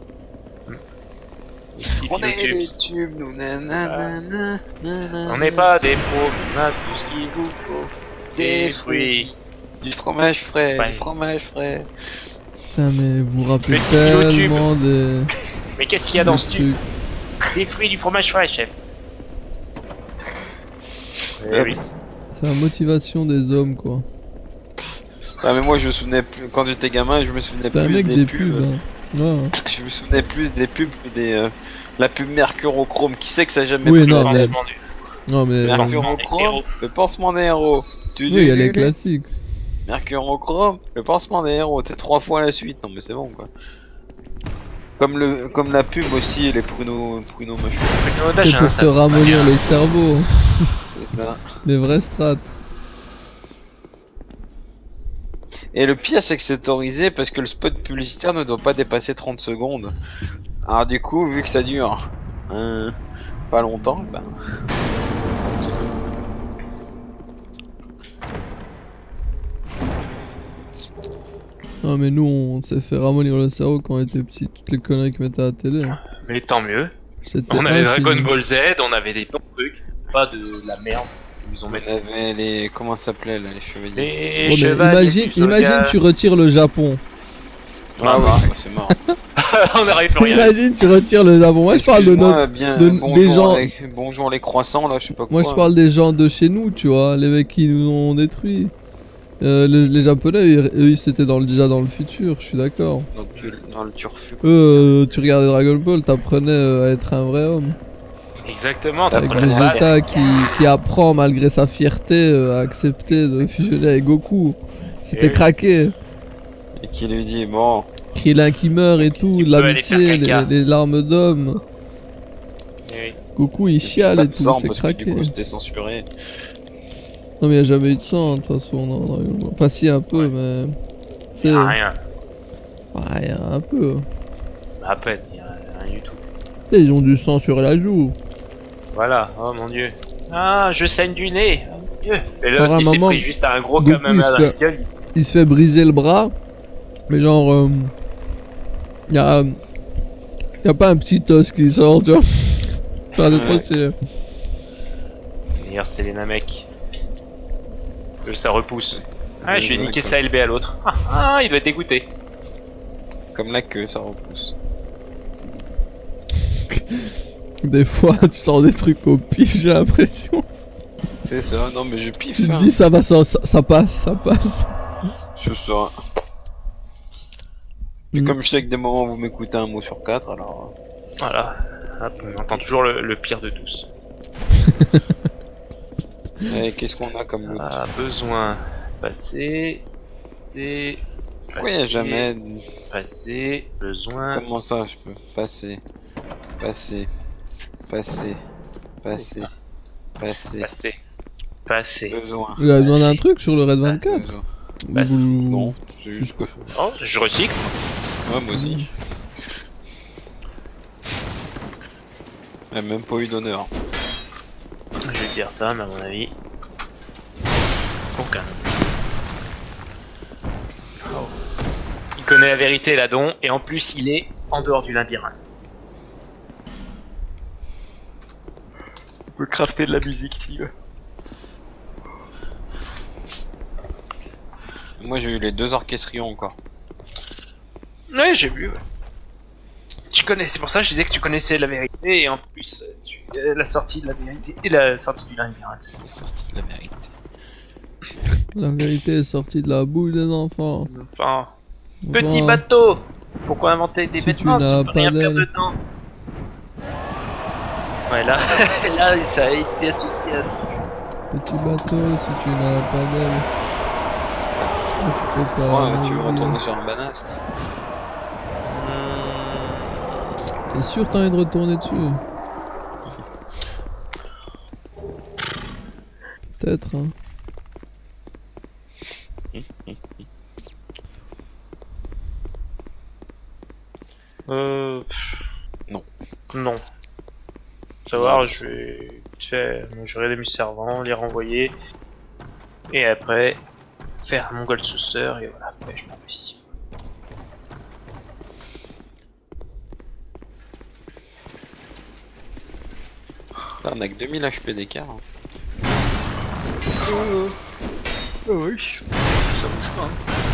B: On est
C: Philotube.
B: des tubes, nous nanana, nanana.
C: On n'est pas des pros, on a tout ce qu'il vous faut.
B: Des
C: Des fruits.
B: Du fromage frais,
C: Ouais.
B: du fromage frais.
A: Putain, mais vous vous rappelez
C: Le petit philotube.
A: tellement des.
C: Mais qu'est-ce qu'il y a dans
A: des
C: ce tube?
A: trucs.
C: Des fruits, du fromage frais, chef. Eh
B: Yep.
C: oui.
A: C'est la motivation des hommes, quoi.
B: Ah mais moi je me souvenais plus, quand j'étais gamin, je me souvenais
A: T'es un
B: plus
A: mec
B: des,
A: des
B: pubs.
A: pubs. Hein. Ouais, hein.
B: Je me souvenais plus des pubs que des euh, la pub Mercurochrome. Qui sait que ça a jamais
A: Oui,
B: pris
A: non,
B: la
A: mais-
B: tête.
C: Pansement du-
A: Non, mais.
C: Mercure.
B: Mercurochrome, le pansement des héros. Tu
A: Oui, il y a les classiques.
B: Mercurochrome, le pansement des héros. C'est trois fois à la suite. Non mais c'est bon quoi. Comme le comme la pub aussi, les pruneaux pruneaux machin.
C: Bruno
A: C'est
C: Dagin,
A: pour
C: ça
A: te
C: va
A: ramollir
C: bien.
A: le cerveau.
B: C'est ça.
A: Les vrais strats.
B: Et le pire c'est que c'est autorisé parce que le spot publicitaire ne doit pas dépasser trente secondes. Alors du coup, vu que ça dure euh, pas longtemps, ben...
A: Non, mais nous, on s'est fait ramollir le cerveau quand on était petits. Toutes les conneries qu'ils mettaient à la télé. hein.
C: Mais tant mieux.
A: C'était
C: On avait
A: infini.
C: Dragon Ball Z, on avait des bons trucs. Pas de la merde. Ils ont mis
B: On avait les... comment ça s'appelait là, les chevaliers.
C: les
A: Ouais, mais
C: chevaliers
A: imagine,
C: du Zodiac.
A: imagine, tu retires le Japon.
B: Ah ouais, ouais, c'est mort.
C: On n'arrive plus rien.
A: Imagine, tu retires le Japon. Moi, je parle de
B: Excuse-moi,
A: notre.
B: bien,
A: de-
B: bonjour,
A: des gens-
B: les, bonjour les croissants là, je sais pas quoi.
A: Moi, je parle des gens de chez nous, tu vois. Les mecs qui nous ont détruits. Euh, le- les Japonais, eux, eux, c'était dans le- déjà dans le futur, je suis d'accord.
B: Dans le, dans le turfu.
A: Eux, euh, tu regardais Dragon Ball, t'apprenais euh, à être un vrai homme.
C: Exactement,
A: Avec
C: t'apprenais à
A: Vegeta qui, qui apprend, malgré sa fierté, euh, à accepter de fusionner avec Goku. C'était
C: Eh oui.
A: craqué.
B: Et qui lui dit bon,
A: Krillin qui meurt et tout,
C: Il
A: de
C: peut aller
A: l'amitié,
C: faire
A: les,
C: caca.
A: les larmes d'homme.
C: Oui.
A: Goku il chiale
B: pas
A: et
B: de
A: tout,
B: sang
A: c'est
B: parce que
A: craqué.
B: du coup c'était censuré.
A: Non mais y a jamais eu de sang de toute façon dans Dragon Ball. Enfin si un peu mais... Tu sais...
C: Ah, rien.
A: Ouais, y a un peu.
C: À peine, y a rien du tout.
A: Tu sais, ils ont du sang sur la joue.
C: Voilà, oh mon dieu. Ah, je saigne du nez. Oh mon dieu. Et
A: Alors,
C: l'autre,
A: à
C: il
A: un
C: s'est
A: moment,
C: pris juste un gros
A: Goku,
C: Kamehameha
A: il se
C: dans
A: fait-
C: la gueule.
A: Il se fait briser le bras. Mais genre... Euh... Y a... Y a pas un petit os qui sort, tu vois. Genre, des
B: Ouais.
A: fois, c'est...
C: D'ailleurs, c'est les Namek. Eux, ça repousse. Ah,
B: Oui,
C: je vais
B: ouais,
C: niquer
B: quoi.
C: sa L B à l'autre. Ah, ah, il doit être dégoûté.
B: Comme la queue, ça repousse.
A: Des fois, tu sors des trucs au pif, j'ai l'impression.
B: C'est ça, non mais je piffe.
A: Tu te
B: hein.
A: dis ça va, ça, ça, ça passe, ça passe.
B: C'est ça. Puis
A: Mm.
B: comme je sais que des moments vous m'écoutez un mot sur quatre, alors.
C: Voilà. Hop, on entend toujours le, le pire de tous.
B: euh, et qu'est-ce qu'on a comme loot
C: Ah, besoin. Passer. Passer.
B: Pourquoi y a jamais.
C: Passer. Besoin.
B: Comment ça je peux passer Passer. Passer. Passer. Passer.
C: Passer. Passer.
B: Besoin.
A: Vous avez besoin d'un truc sur le Red vingt-quatre?
B: Besoin.
C: Bah,
A: Vous-
B: Non, c'est juste que.
C: Oh, je recycle.
B: Ouais, moi aussi. Elle a même pas eu d'honneur.
C: Je vais dire ça, mais à mon avis. Aucun. Oh. Il connaît la vérité, Ladon, et en plus, il est en dehors du labyrinthe. On peut crafter de la musique s'il veut.
B: Moi j'ai eu les deux orchestrions encore.
C: Ouais, j'ai vu. Ouais. connais, c'est pour ça que je disais que tu connaissais la vérité et en plus tu... euh, la sortie de la vérité et la sortie du labyrinthe.
B: La sortie de la vérité.
A: La vérité est sortie de la bouche des enfants.
C: Enfin, petit
A: Enfin,
C: bateau. Pourquoi inventer des
A: Si
C: vêtements
A: tu
C: si on
A: n'as
C: peut
A: pas
C: rien faire
A: d'aile.
C: dedans? Ouais là, là ça a été associé à...
A: Petit bateau, si tu n'as pas d'aile. Tu peux pas.
B: Ouais, tu veux
A: naviguer.
B: retourner sur un banast?
C: Hmm,
A: T'es sûr que t'as envie de retourner dessus? Peut-être, hein.
C: Euh...
B: Non.
C: Non. Savoir, je vais... Faire... Je vais mes servants, les renvoyer. Et après... Faire mon gold saucer et voilà, après je m'en vais ici.
B: Là, on a que deux mille H P d'écart. Hein.
C: Euh... oui. Ça bouge pas. Hein.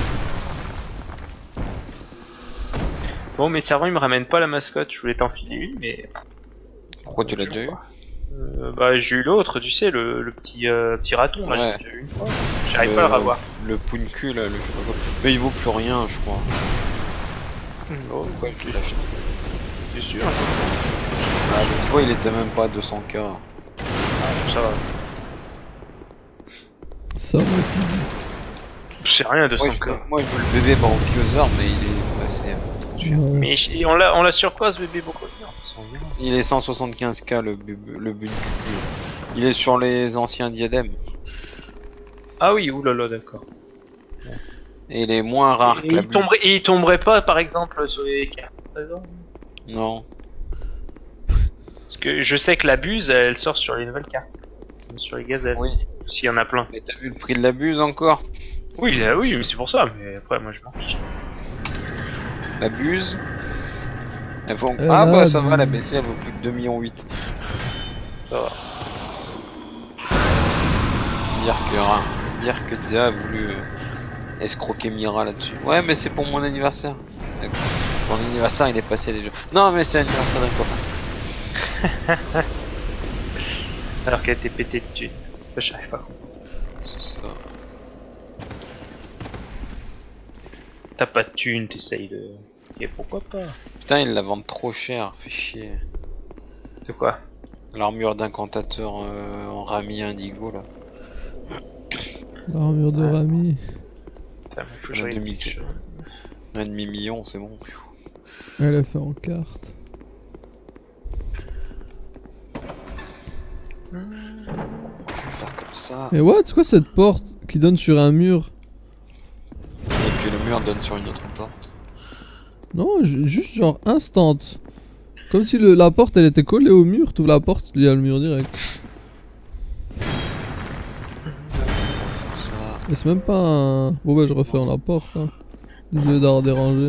C: Bon, mes servants ils me ramènent pas la mascotte, je voulais t'en filer une, mais...
B: Pourquoi tu l'as déjà eu?
C: euh, Bah j'ai eu l'autre, tu sais, le, le petit, euh, petit raton, là,
B: Ouais.
C: j'ai déjà eu une fois. J'arrive
B: Le-
C: pas à le revoir.
B: Le Punku là, le je sais pas quoi. Mais il vaut plus rien, je crois.
C: Oh,
B: Pourquoi je l'ai acheté?
C: c'est sûr.
B: Ah, l'autre fois il était même pas à deux cents K.
C: Ah, ça va.
A: Ça va.
C: C'est rien de
B: Moi,
C: son
B: je,
C: cas.
B: moi je veux le bébé Brachiosaur, mais il est passé euh, trop cher.
A: Ouais.
C: Mais je- on l'a on l'a sur quoi ce bébé beaucoup
B: Il est cent soixante-quinze K le, bu- le Bunku. Il est sur les anciens diadèmes.
C: Ah oui, oulala, d'accord.
B: Et il est moins rare
C: Et
B: que la
C: il
B: bulle.
C: tomberait, et il tomberait pas par exemple sur les cartes présentes?
B: Non.
C: Parce que je sais que la buse elle sort sur les nouvelles cartes. Sur les gazelles.
B: Oui.
C: S'il y en a plein.
B: Mais t'as vu le prix de la buse encore?
C: Oui, là, oui, mais c'est pour ça. Mais après, moi je m'en fiche.
B: La buse. Elle vaut-
A: Elle
B: Ah
A: a
B: bah ça va,
A: du-
B: la B C elle vaut plus que deux virgule huit millions.
C: Ça va.
B: Dire que, Ra- dire que Dia a voulu euh, escroquer Mira là-dessus. Ouais, mais c'est pour mon anniversaire. D'accord. Mon anniversaire il est passé déjà. Non, mais c'est l'anniversaire d'un copain.
C: Alors qu'elle était pétée de thunes. Ça, j'arrive pas.
B: C'est ça.
C: T'as pas de thunes, t'essayes de. Et pourquoi pas?
B: Putain, ils la vendent trop cher, fait chier.
C: De quoi?
B: L'armure d'incantateur euh, en Rami Indigo là.
A: L'armure de
C: Ouais.
A: Rami.
C: Putain, mais faut que
B: Un
C: je regarde
B: demi-
C: quelque chose.
B: Un demi million, c'est bon.
A: Elle est fait en carte.
B: Je vais faire comme ça.
A: Et what? C'est quoi cette porte qui donne sur un mur?
B: Et puis le mur donne sur une autre porte.
A: Non, ju- juste genre instant. Comme si le, la porte elle était collée au mur, tu ouvres la porte, il y a le mur direct.
B: Faire ça.
A: Et c'est même pas un... Bon bah je referme la porte hein. Désolé d'avoir dérangé.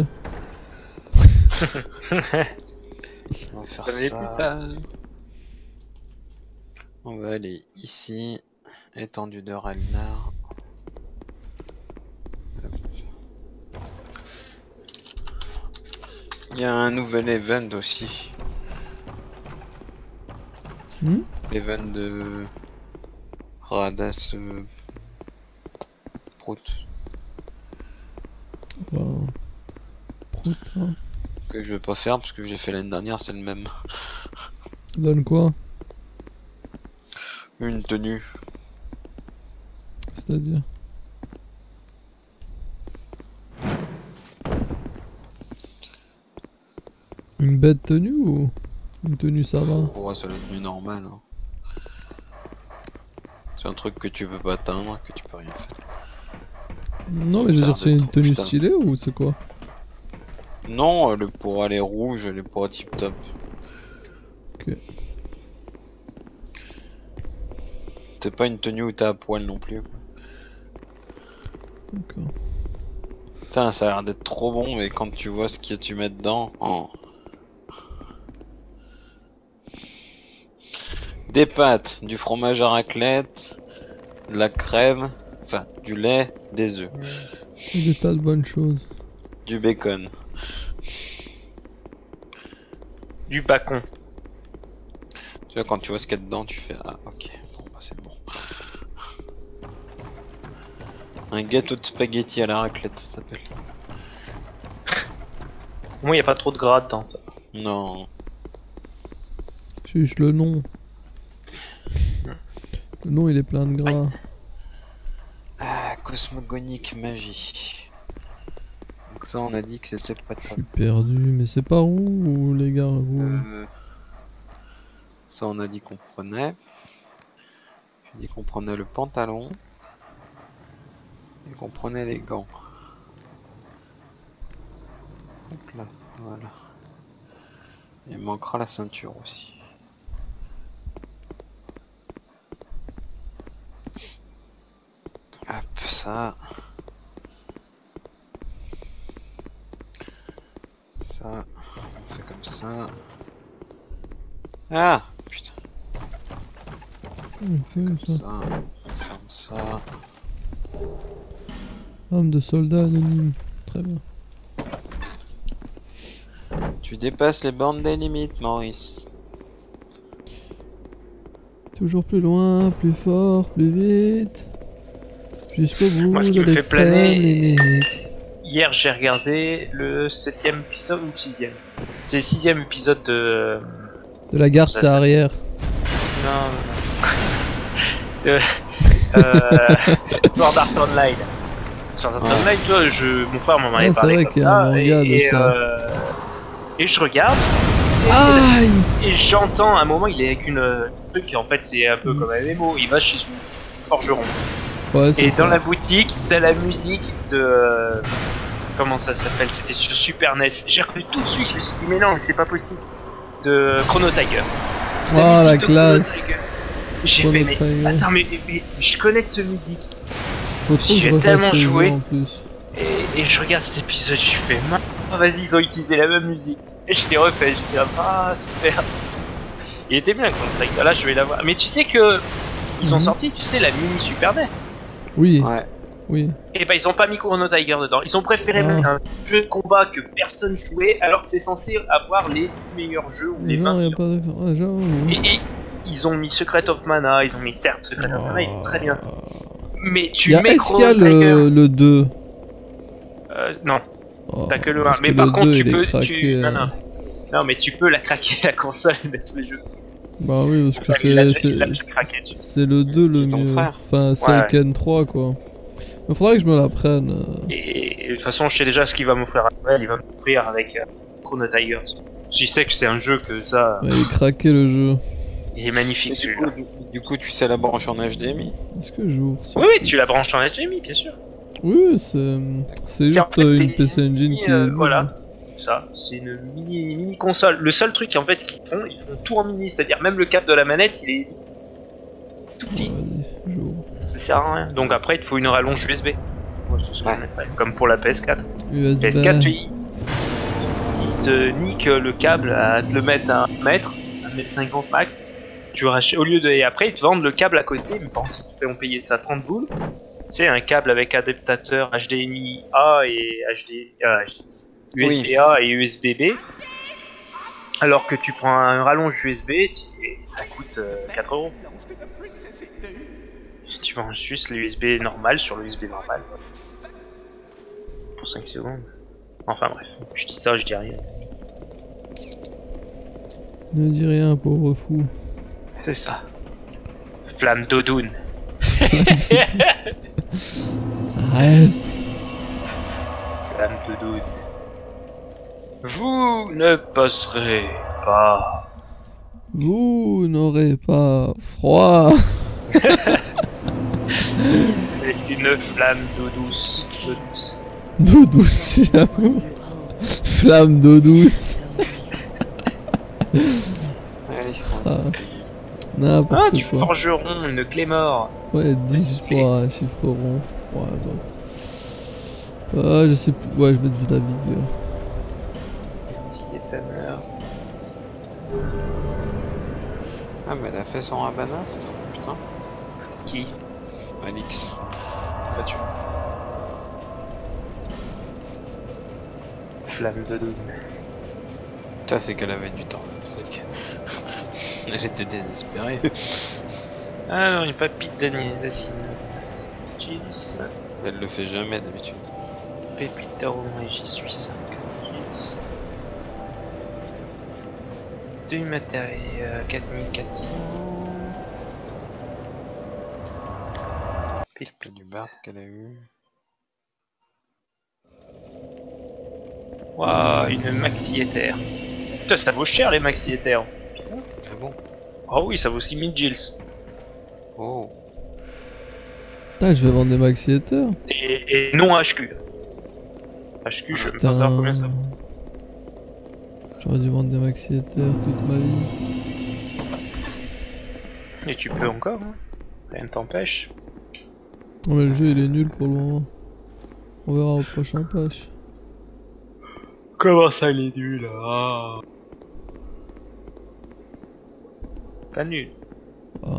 B: On va faire
C: Ça m'est
B: ça.
C: plus tard.
B: On va aller ici. Étendue de Relnar. Hop. Il y a un nouvel event aussi.
A: Hmm?
B: L'event de Radas euh... Prout.
A: Bah... Prout, hein.
B: Que je vais pas faire parce que j'ai fait l'année dernière, c'est le même.
A: Donne quoi?
B: Une tenue.
A: C'est-à-dire? Une bête tenue ou une tenue ça va?
B: Pour moi, c'est la tenue normale. Hein. C'est un truc que tu peux pas atteindre, que tu peux rien faire.
A: Non mais je veux
B: Ça a
A: dire c'est
B: l'air
A: une
B: d'être
A: tenue
B: putain.
A: stylée ou c'est quoi?
B: Non, elle est pour aller rouge, elle est pour tip top.
A: Ok.
B: C'est pas une tenue où t'as à poil non plus. Quoi.
A: D'accord.
B: Putain, ça a l'air d'être trop bon, mais quand tu vois ce que tu mets dedans. Oh. Des pâtes, du fromage à raclette, de la crème, enfin du lait, des œufs,
A: Des tas de bonnes choses.
B: du bacon.
C: Du bacon.
B: Tu vois, quand tu vois ce qu'il y a dedans, tu fais ah, ok, bon, bah, c'est bon. Un gâteau de spaghetti à la raclette, ça s'appelle.
C: Au moins, il n'y a pas trop de gras dedans, ça.
B: Non.
A: Chuche le nom. Le nom il est plein de gras.
B: Ah, cosmogonique magie. Donc ça, on a dit que c'était pas
A: Je
B: top.
A: suis perdu, mais c'est par où les gars vous...
B: Euh, ça, on a dit qu'on prenait. J'ai dit qu'on prenait le pantalon. Et qu'on prenait les gants. Donc là, voilà. Il manquera la ceinture aussi. Hop, ça. Ça. On fait comme ça. Ah, putain.
A: Hum, c'est
B: Comme
A: ça.
B: ça. On ferme ça.
A: Arme de soldat anonyme. Très bien.
B: Tu dépasses les bornes des limites, Maurice.
A: Toujours plus loin, plus fort, plus vite. Jusqu'au bout
C: Moi, ce qui
A: de
C: me fait
A: l'extrême
C: planer-
A: limite.
C: Hier, j'ai regardé le septième épisode ou le sixième. C'est le sixième épisode de...
A: De la garde,
C: Ça,
A: c'est
C: ça-
A: arrière.
C: Non, non, non. de... Euh... Sword Art Online. Sword Art
B: Ouais.
C: Online, tu vois, je... mon frère m'en avait
A: Ouais, c'est
C: parlé
A: vrai
C: comme
A: qu'il y a un
C: ça,
A: manga
C: et,
A: de
C: et,
A: ça.
C: euh, et je regarde,
A: Aïe!
C: et j'entends, à un moment, il est avec une euh, truc, en fait, c'est un peu
A: Mm.
C: comme un M M O, il va chez son forgeron.
A: Ouais, c'est
C: Et
A: ça.
C: dans la boutique, t'as la musique de... euh, Comment ça s'appelle? C'était sur Super N E S. J'ai reconnu tout de suite, je me suis dit, mais non, mais c'est pas possible. De Chrono Tiger. C'est
A: Oh, la
C: musique de Chrono
A: classe.
C: Trigger. J'ai
A: Chrono
C: fait, mais
A: Trigger.
C: attends, mais, mais- mais je connais cette musique.
A: Faut trop que
C: j'ai
A: je refasse
C: tellement
A: ce jeu
C: joué.
A: en plus.
C: Et, et je regarde cet épisode, je fais, ah, vas-y, ils ont utilisé la même musique. Et je l'ai refait, j'étais là, ah, super. Il était bien, Chrono Trigger. Là, je vais l'avoir. Mais tu sais que. Ils ont
A: Mhm.
C: sorti, tu sais, la mini Super N E S.
A: Oui,
B: Ouais.
A: oui.
C: Et bah ils ont pas mis Chrono Tiger dedans. Ils ont préféré
A: Ah.
C: mettre un jeu de combat que personne jouait alors que c'est censé avoir les dix meilleurs jeux ou les vingt
A: Non, y'a
C: meilleurs.
A: pas de... Ouais, j'avoue.
C: Et, et ils ont mis Secret of Mana, ils ont mis certes Secret of Mana, il est très bien. Mais tu
A: Y'a
C: mets Chrono
A: Escal
C: Tiger.
A: le, le deux.
C: Euh, non,
A: Oh,
C: t'as que le un.
A: parce
C: Mais
A: que
C: par
A: le
C: contre
A: deux,
C: tu
A: il est
C: peux.
A: craqué,
C: tu... Non,
A: euh.
C: non. Non mais tu peux la craquer la console et mettre les jeux.
A: Bah oui, parce que
C: Enfin, il a-
A: c'est
C: il a
A: c'est-
C: déjà craqué dessus.
A: c'est le deux le
B: C'est ton
A: mieux.
B: frère.
A: Enfin, c'est
C: Ouais.
A: le Ken trois quoi. Il faudrait que je me la prenne. euh.
C: Et, et de toute façon je sais déjà ce qu'il va m'offrir à Noël, il va m'offrir avec euh, Chrono Tiger. Je sais que c'est un jeu que ça,
A: Ouais, il est craqué le jeu.
C: il est
B: Et
C: magnifique
B: du,
C: celui-là.
B: coup, du, du coup, tu sais la branche en H D M I.
A: Est-ce que j'ouvre ça?
C: Oui, oui, tu la branches en H D M I, bien sûr.
A: Oui, c'est c'est
C: C'est en
A: juste
C: fait
A: euh, une
C: des
A: P C Engine
C: mini,
A: qui
C: euh,
A: est...
C: voilà, ça, c'est une mini, mini console. Le seul truc en fait qu'ils font, ils font tout en mini, c'est-à-dire même le câble de la manette, il est tout petit,
A: Vas-y, j'ouvre.
C: ça sert à rien. Donc après, il te faut une rallonge U S B. Moi, c'est ce que je mettrais, comme pour la P S quatre.
A: U S B.
C: P S quatre, tu- il, il te nique le câble à te le mettre à un mètre, un mètre cinquante max. Tu rachètes, au lieu de. Et après, ils te vendent le câble à côté, mais par contre, ils te font payer ça trente boules. Tu sais, un câble avec adaptateur H D M I A et H D, euh, U S B
B: Oui.
C: A et U S B B. Alors que tu prends un rallonge U S B, tu- et ça coûte euh, quatre euros. Tu branches juste le U S B normal sur le U S B normal. Pour cinq secondes. Enfin bref, je dis ça, je dis rien.
A: Ne dis rien, pauvre fou.
C: C'est ça. Flamme d'Odoun.
A: Arrête.
C: Flamme d'Odoun. Vous ne passerez pas.
A: Vous n'aurez pas froid.
C: Une flamme d'eau douce. D'eau douce.
A: D'eau douce, j'avoue. Flamme d'eau douce.
B: Allez,
A: Ah.
B: on
C: Ah,
A: N'importe
C: du
A: quoi.
C: forgeron, une clé mort.
A: Ouais, dix pour un chiffre rond. Ouais, bon. Ah, je sais plus. Ouais, je vais mettre la vigueur.
B: Ah, mais elle a fait son rabanastre, putain.
C: Qui?
B: Alix.
C: Pas tu. Flamme d'Odoun.
B: Putain, c'est qu'elle avait du temps. Elle était désespérée.
C: Ah non, une papite d'anisine. Gilles.
B: Elle le fait jamais d'habitude.
C: Pépite d'arôme, j'y suis cinq. Gilles. Du matériel, quatre mille quatre cents.
B: Pépite du Bard qu'elle a eu.
C: Waouh, une maxi éther. Putain, ça vaut cher les maxi éthers.
B: Ah bon?
C: Oh oui, ça vaut six mille Gilles.
B: Oh.
A: Putain, je vais vendre des maxi éthers.
C: Et, et non H Q. H Q, je sais même pas savoir combien ça vaut.
A: J'aurais dû vendre des maxi éthers toute ma vie.
C: Et tu peux encore, hein. Rien ne t'empêche.
A: Non mais le jeu il est nul pour le moment. On verra au prochain patch.
C: Comment ça il est nul là? Pas nul.
A: Ah.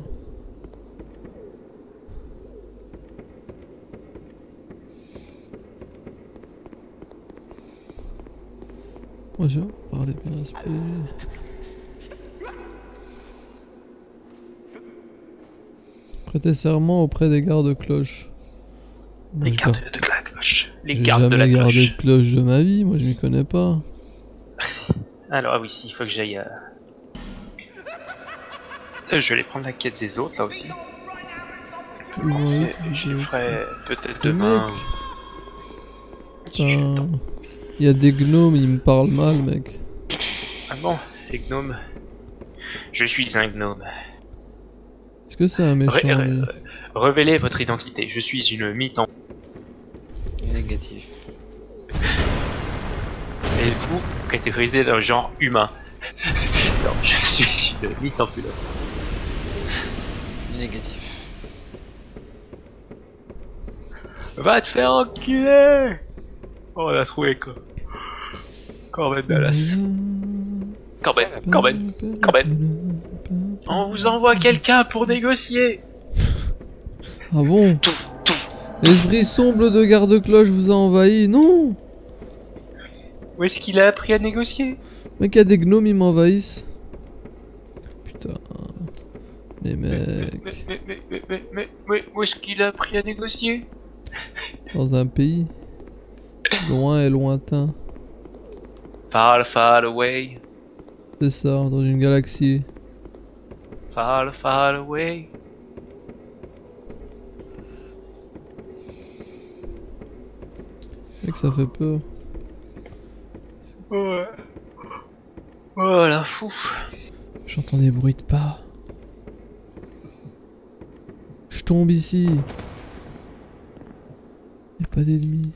A: Moi je vais parler bien à ce P J. Prêter serment auprès des gardes-cloches. Moi,
C: Les
A: je
C: gardes
A: gar-
C: de la cloche. Les
A: J'ai
C: gardes de la
A: jamais gardé
C: cloche.
A: de cloche de ma vie, moi je m'y connais pas.
C: Alors ah oui, si, il faut que j'aille. Euh... euh, Je vais aller prendre la quête des autres là aussi.
A: Oui,
C: Je
A: je-
C: ferai peut-être
A: Le
C: demain.
A: mec.
C: Si j'ai le temps.
A: Putain. Il y a des gnomes, ils me parlent mal, mec.
C: Ah bon, les gnomes. Je suis un gnome.
A: Est-ce que c'est un méchant
C: Ré- ré-
A: lui
C: Révélez votre identité. Je suis une mythe en...
B: Négatif.
C: Et vous catégorisez dans le genre humain. Non, je suis une mythe en culotte.
B: Négatif.
C: Va te faire enculer. Oh, on l'a trouvé quoi. Corben Dallas. Corben, Corben, Corben. On vous envoie quelqu'un pour négocier.
A: Ah bon?
C: Tout, tout.
A: L'esprit sombre de garde-cloche vous a envahi? Non!
C: Où est-ce qu'il a appris à négocier?
A: Mec, il y a des gnomes, ils m'envahissent. Putain. Les
C: Mais,
A: mecs.
C: mais, mais, mais, mais, mais, mais, mais, où est-ce qu'il a appris à négocier?
A: Dans un pays. Loin et lointain.
C: Far, far away.
A: C'est ça, dans une galaxie.
C: Far, far away.
A: Mec, ça fait peur.
C: Ouais. Oh la fou.
A: J'entends des bruits de pas. Je tombe ici. Y'a pas d'ennemis.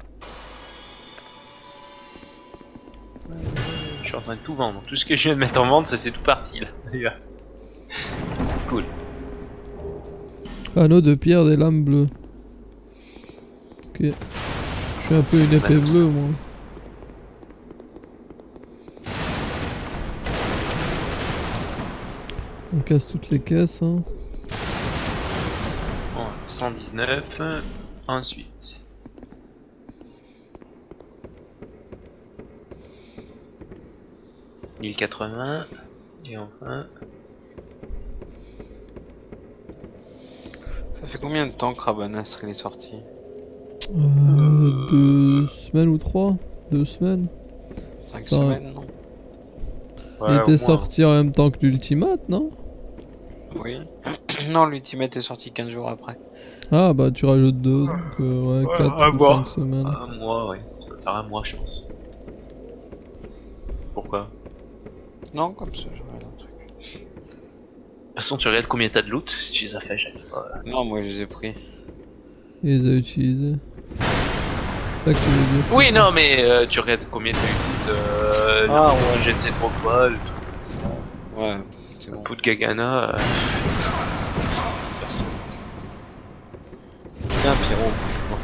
C: Je suis en train de tout vendre. Tout ce que je viens de mettre en vente, ça c'est tout parti là. C'est cool.
A: Anneau de pierre des lames bleues. Ok. Je suis un peu une épée bleue moi. On casse toutes les caisses hein.
C: Bon, cent dix-neuf. Ensuite. mille quatre-vingts. Et enfin.
B: Ça fait combien de temps que Rabanastre il est sorti?
A: Euh, deux semaines ou trois? Deux semaines.
B: cinq
A: Enfin,
B: semaines, non?
A: Il
C: Ouais, au
A: était
C: moins.
A: sorti en même temps que l'Ultimate, non?
B: Oui. Non, l'Ultimate est sorti quinze jours après.
A: Ah bah tu rajoutes deux, donc euh, ouais,
C: Ouais,
A: quatre
C: un
A: ou
C: mois.
A: cinq semaines.
C: Un mois, ouais. Ça va faire un mois, je pense. Pourquoi?
B: Non, comme ça, je regarde un truc.
C: De toute façon, tu regardes combien t'as de loot, si tu les as fait, j'arrive pas.
B: Non, moi je les ai pris.
A: Il les a utilisés. C'est ça que tu veux dire.
C: Oui, non, mais euh, tu regardes combien t'as eu de loot. Euh,
B: Ah,
C: le jet de ces trois fois, le truc.
B: Ouais, c'est
C: Le
B: bon.
C: pot de Gagana. Euh...
B: Bien, Pierrot, bouge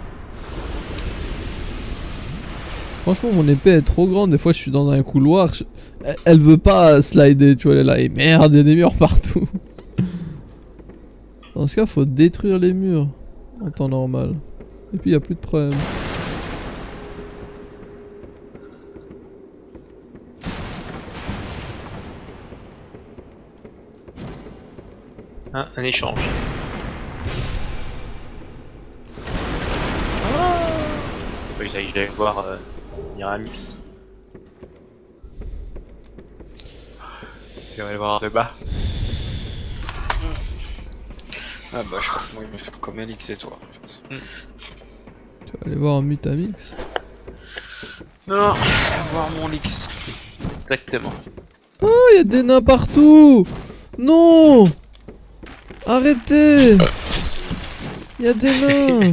A: Franchement mon épée est trop grande, des fois je suis dans un couloir, je- elle, elle veut pas slider, tu vois, elle est là, et merde, il y a des murs partout. Dans ce cas faut détruire les murs en temps normal. Et puis il y a plus de problème.
C: un, un échange. Oui, là, il allait voir euh, Miramis. Il va aller voir de bas.
B: Ah bah je crois que moi il va faire comme Alix et toi en fait.
A: Tu vas aller voir Mutamix.
B: Non, je vais voir mon Lix.
C: Exactement.
A: Oh, il y a des nains partout. Non. Arrêtez. Il y a des nains.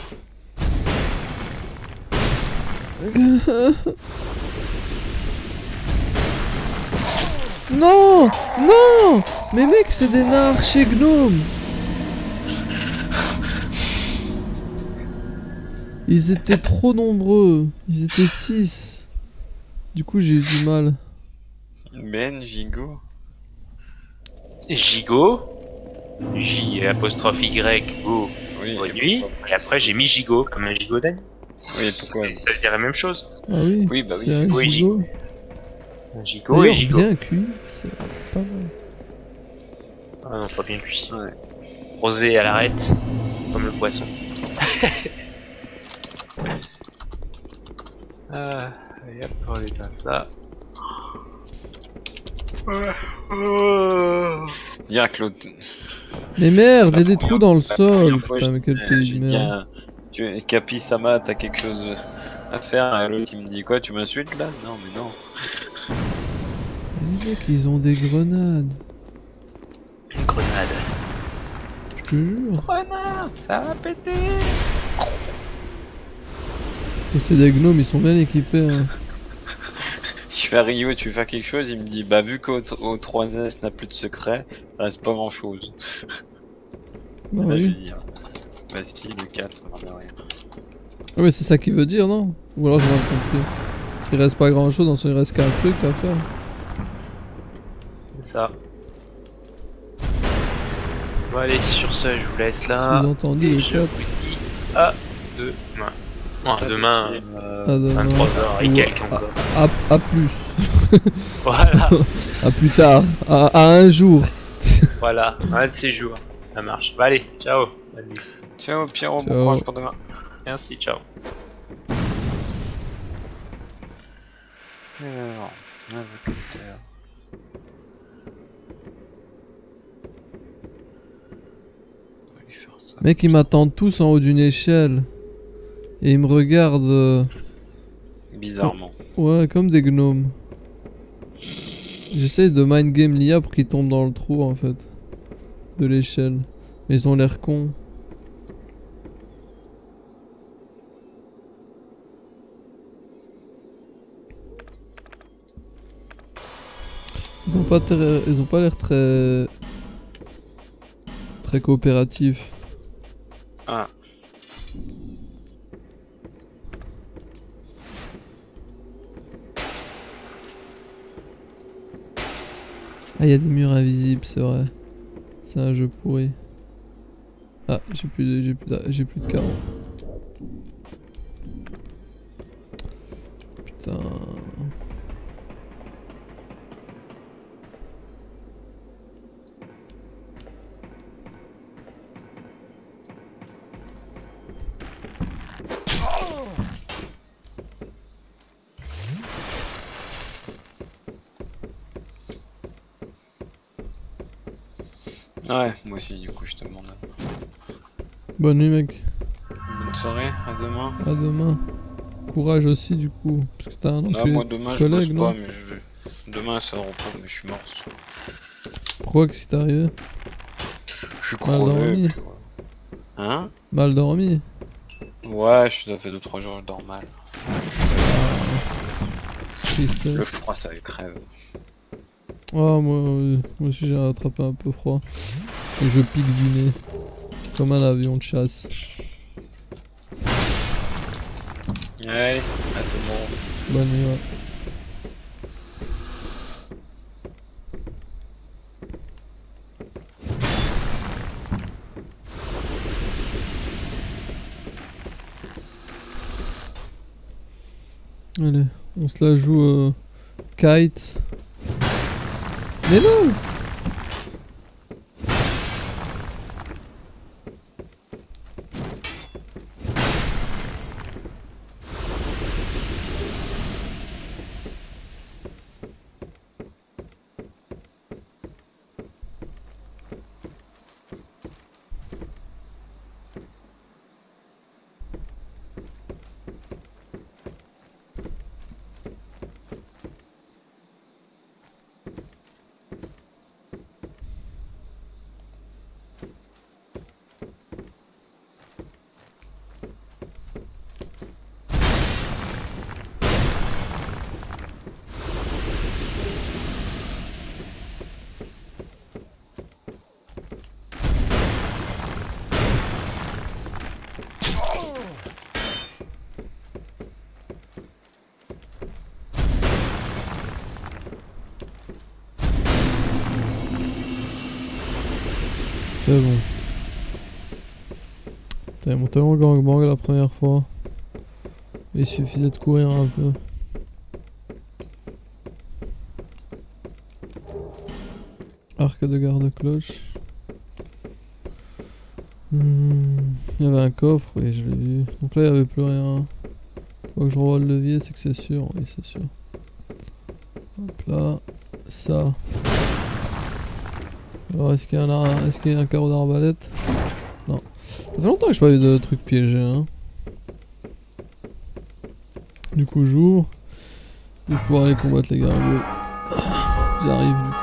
A: Non. Non. Mais mec, c'est des nains archers gnomes. Ils étaient trop nombreux. Ils étaient six. Du coup, j'ai eu du mal.
B: Ben, Gigo.
C: Gigo. J apostrophe Y Go.
B: Oui,
C: Bonne
B: et
C: nuit.
B: pourquoi-
C: Et après, j'ai mis Gigo comme un gigot d'âne.
B: Oui, pourquoi
C: Ça veut dire la même chose.
A: Ah oui.
B: Oui, bah oui,
A: c'est un
C: oui,
A: gigot.
C: Un gigot et
A: D'ailleurs,
C: gigot.
A: bien cuit. C'est pas mal.
C: Ah non, pas bien cuit.
B: Ouais.
C: Rosé à l'arête, comme le poisson. Ah, et hop, on éteint ça.
B: Dire que l'autre.
A: Mais merde, il y a
B: La
A: des
B: première-
A: trous dans le
B: la
A: sol.
B: première fois,
A: Putain, mais quel
B: j'ai-
A: pays
B: j'ai
A: de
B: dit
A: merde.
B: à- tu Capi Sama, t'as quelque chose à faire. Et l'autre il me dit quoi, tu m'insultes là? Non, mais non.
A: Les mecs, ils ont des grenades.
C: Une grenade.
A: Je te jure.
B: Grenade, ça va péter.
A: Et c'est des gnomes, ils sont bien équipés. Hein.
B: Je fais à Rio, tu veux faire quelque chose? Il me dit, bah vu qu'au au trois S n'a plus de secret, il reste pas grand chose.
A: Bah
B: Là, je
A: oui.
B: vais dire, bah si, le quatre, ça va rien.
A: Ah mais c'est ça qu'il veut dire, non? Ou alors j'ai mal compris. Il reste pas grand chose, dans ce il reste qu'un truc à faire.
C: C'est ça. Bon allez, sur ce, je vous laisse là.
A: Sous-entendu,
C: Et
A: le
C: je
A: quatre.
C: vous dis à demain. Non, à demain,
B: Euh,
A: À demain.
C: vingt-trois heures et
A: Ou
C: quelques
A: à-
C: encore.
A: À, à plus.
C: Voilà,
A: À plus tard. À, à un jour.
C: voilà, un de ces jours. Ça marche. Bah allez, ciao. Bonne nuit.
B: Ciao Pierrot, bon
A: Ciao.
B: courage pour demain.
C: Merci, ciao.
B: Alors, navigateur. On va lui faire ça.
A: Mec, ils m'attendent tous en haut d'une échelle. Et ils me regardent. euh,
B: Bizarrement.
A: Ouais, comme des gnomes. J'essaye de mind game l'I A pour qu'ils tombent dans le trou en fait. De l'échelle. Mais ils ont l'air cons. Ils ont pas ter- ils ont pas l'air très très coopératifs.
B: Ah.
A: Ah, il y a des murs invisibles, c'est vrai. C'est un jeu pourri. Ah, j'ai plus de j'ai plus de, j'ai plus de carreaux. Putain.
B: Ouais, moi aussi du coup je te demande.
A: Bonne nuit mec.
B: Bonne soirée, à demain.
A: À demain. Courage aussi du coup. Parce que t'as un
B: Là,
A: enculé
B: moi demain je bosse
A: collègue, non?
B: pas, mais je vais. Demain ça repos, mais je suis mort. ce soir.
A: Pourquoi qu'est-ce qui t'est arrivé?
B: Je suis
A: Mal dormi.
B: crevé. puis voilà. Hein?
A: Mal dormi?
B: Ouais, je suis ça fait deux trois jours je dors mal.
A: Tristesse.
B: Le froid ça me crève.
A: Oh moi, euh, moi aussi j'ai attrapé un peu froid. Et je pique du nez. Comme un avion de chasse.
B: Allez, à demain.
A: Bonne nuit ouais. Allez, on se la joue euh, kite. Mais non! C'est bon. Putain, ils m'ont tellement gangbang la première fois. Mais il suffisait de courir un peu. Arc de garde-cloche. Hmm, il y avait un coffre, oui je l'ai vu. Donc là il n'y avait plus rien. Faut que je revoie le levier, c'est que c'est sûr, oui c'est sûr. Hop là, ça. Alors est-ce qu'il y a un, est-ce qu'il y a un carreau d'arbalète? Non. Ça fait longtemps que je n'ai pas eu de trucs piégés hein. Du coup j'ouvre. Je vais pouvoir aller combattre les gargoyles. J'arrive du coup.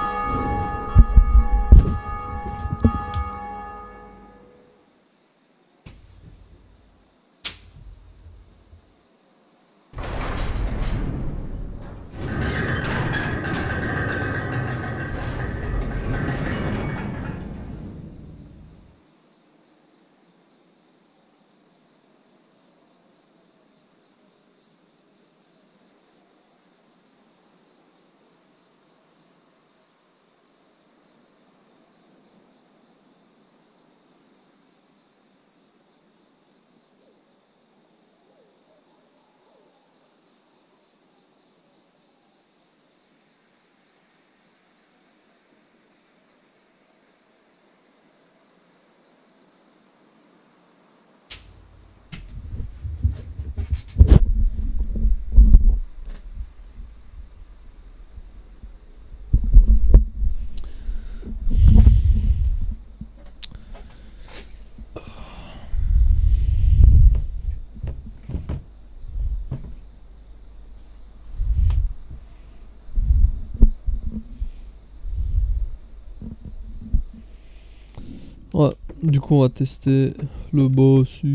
A: Ouais, du coup on va tester le bossu.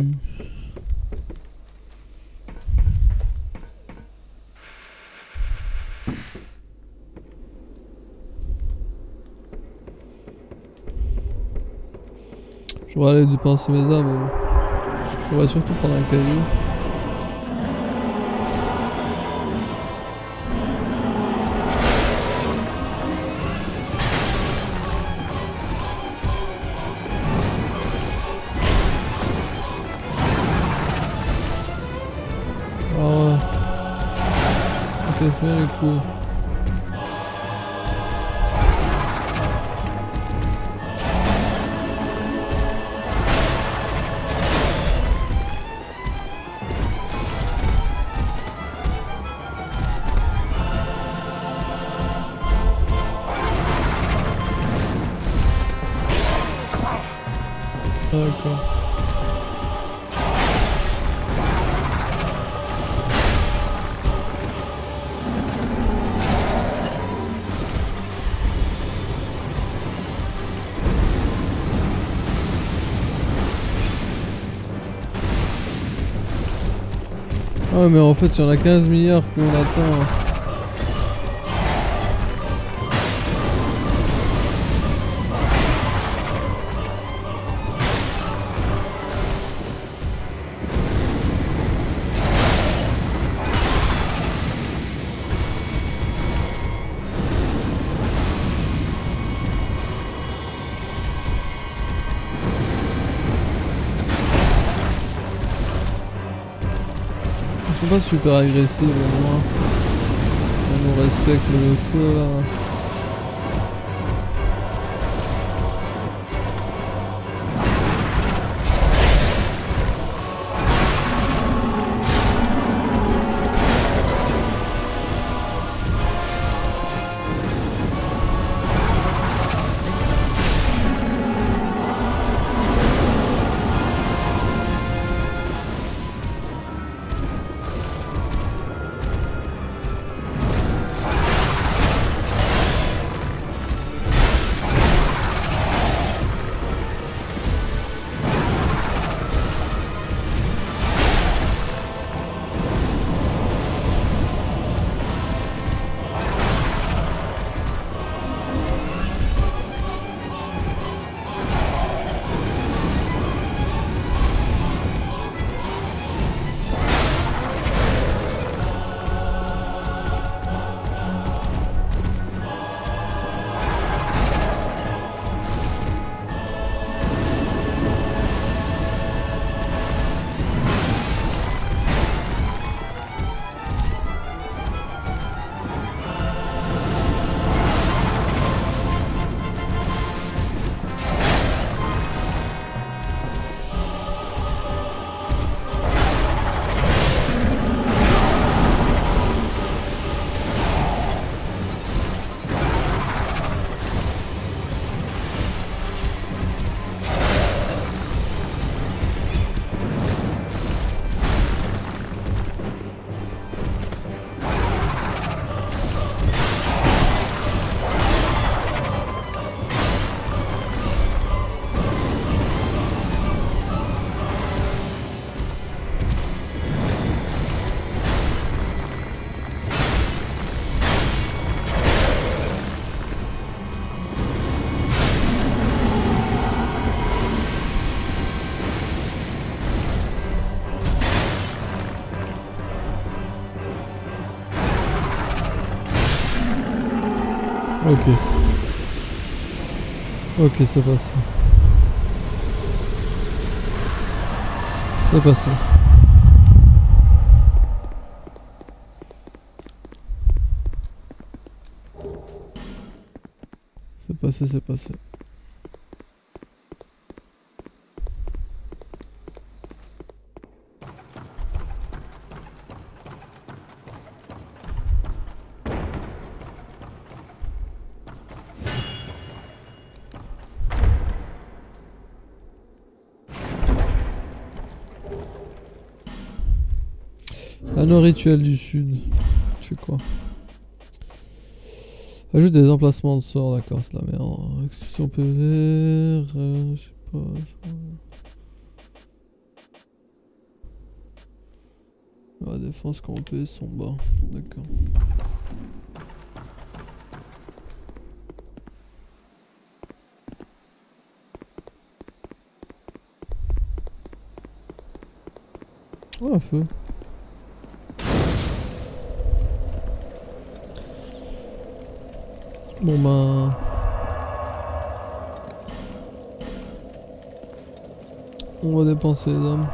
A: Je vais aller dépenser mes armes. On va surtout prendre un caillou. casse bien les couilles. D'accord. Ah mais en fait il y en a quinze milliards qu'on attend. Ils sont pas super agressifs vraiment. On nous respecte le feu là. Ok. Ok, c'est passé. C'est passé. C'est passé, c'est passé. Anneau rituel du sud. Tu fais quoi? Ajoute des emplacements de sorts, d'accord, c'est la merde. Exception P V, euh, je sais pas. Ça... La défense campée sont bas, d'accord. Oh, un feu. Bon ben... On va dépenser les âmes.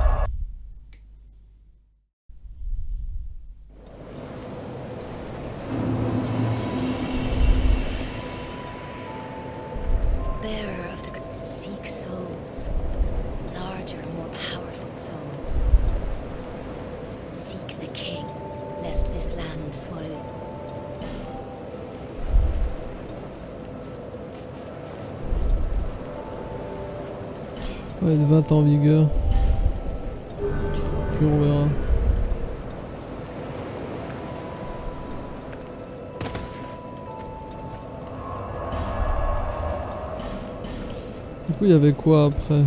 E: Bearer of the seek souls, larger, more powerful souls. Seek the king, lest this land swallow.
A: Ouais, de vingt en vigueur. Puis on verra. Du coup, il y avait quoi après?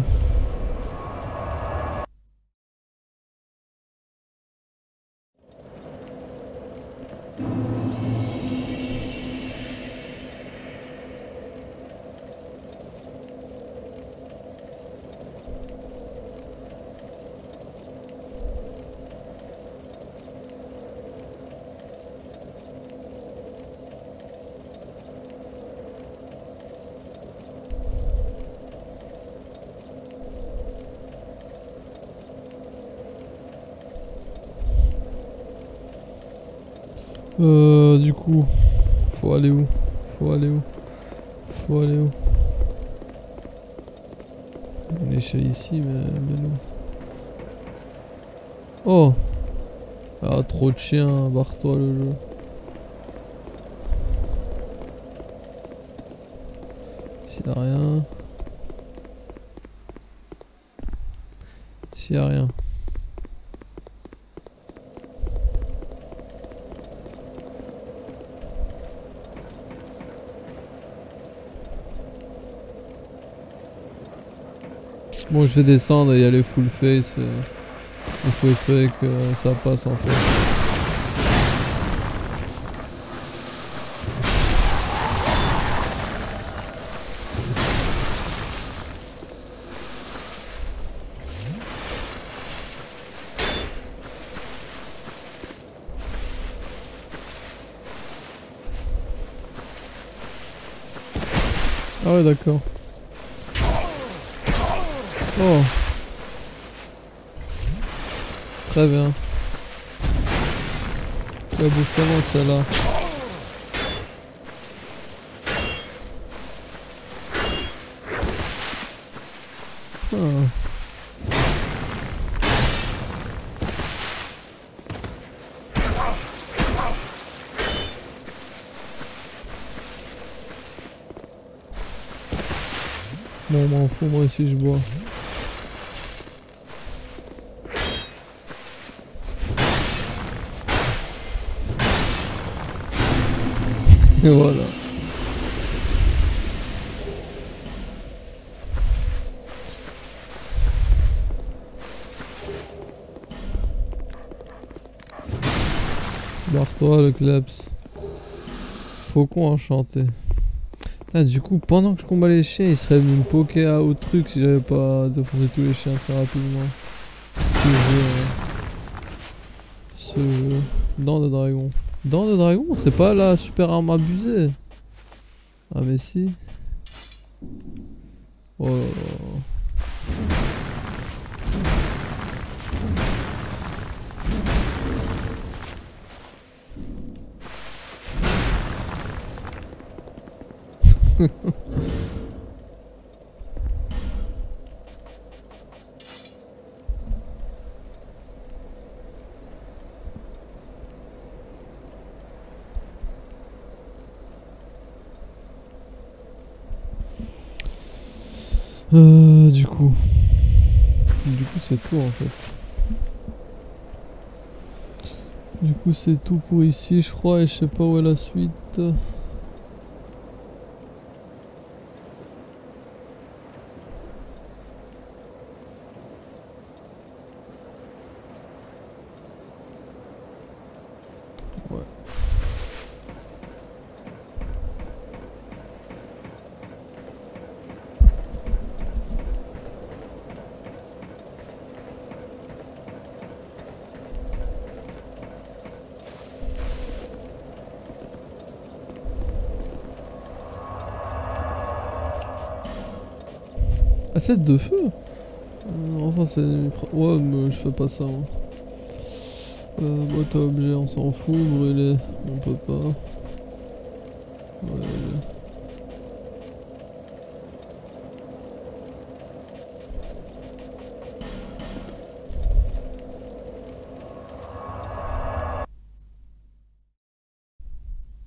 A: Euh, du coup, faut aller où? Faut aller où? Faut aller où? Une échelle ici, mais, mais non. Oh! Ah, trop de chiens, barre-toi le jeu. S'il y a rien. S'il y a rien. Bon, je vais descendre et y aller full face. Euh, il faut espérer que ça passe en fait. Ah ouais, d'accord. Oh. Très bien. Ça bouffe comment celle-là? Ah. Bon, m'en fous, moi aussi je bois. Et voilà. Barre-toi le kleps. Faucon enchanté. Ah, du coup, pendant que je combats les chiens, il serait venu me poker au truc si j'avais pas défoncé tous les chiens très rapidement. Ce jeu. Euh... Ce jeu. Dents de dragon. Dents de dragon, c'est pas la super arme abusée. Ah mais si. Oh là là. Euh, du coup. Du coup c'est tout en fait. Du coup c'est tout pour ici je crois et je sais pas où est la suite. Ouais. Assiette de feu euh, Enfin c'est... Ouais mais je fais pas ça. Hein. Euh, boîte à objets on s'en fout, brûler on peut pas. Ouais, allez.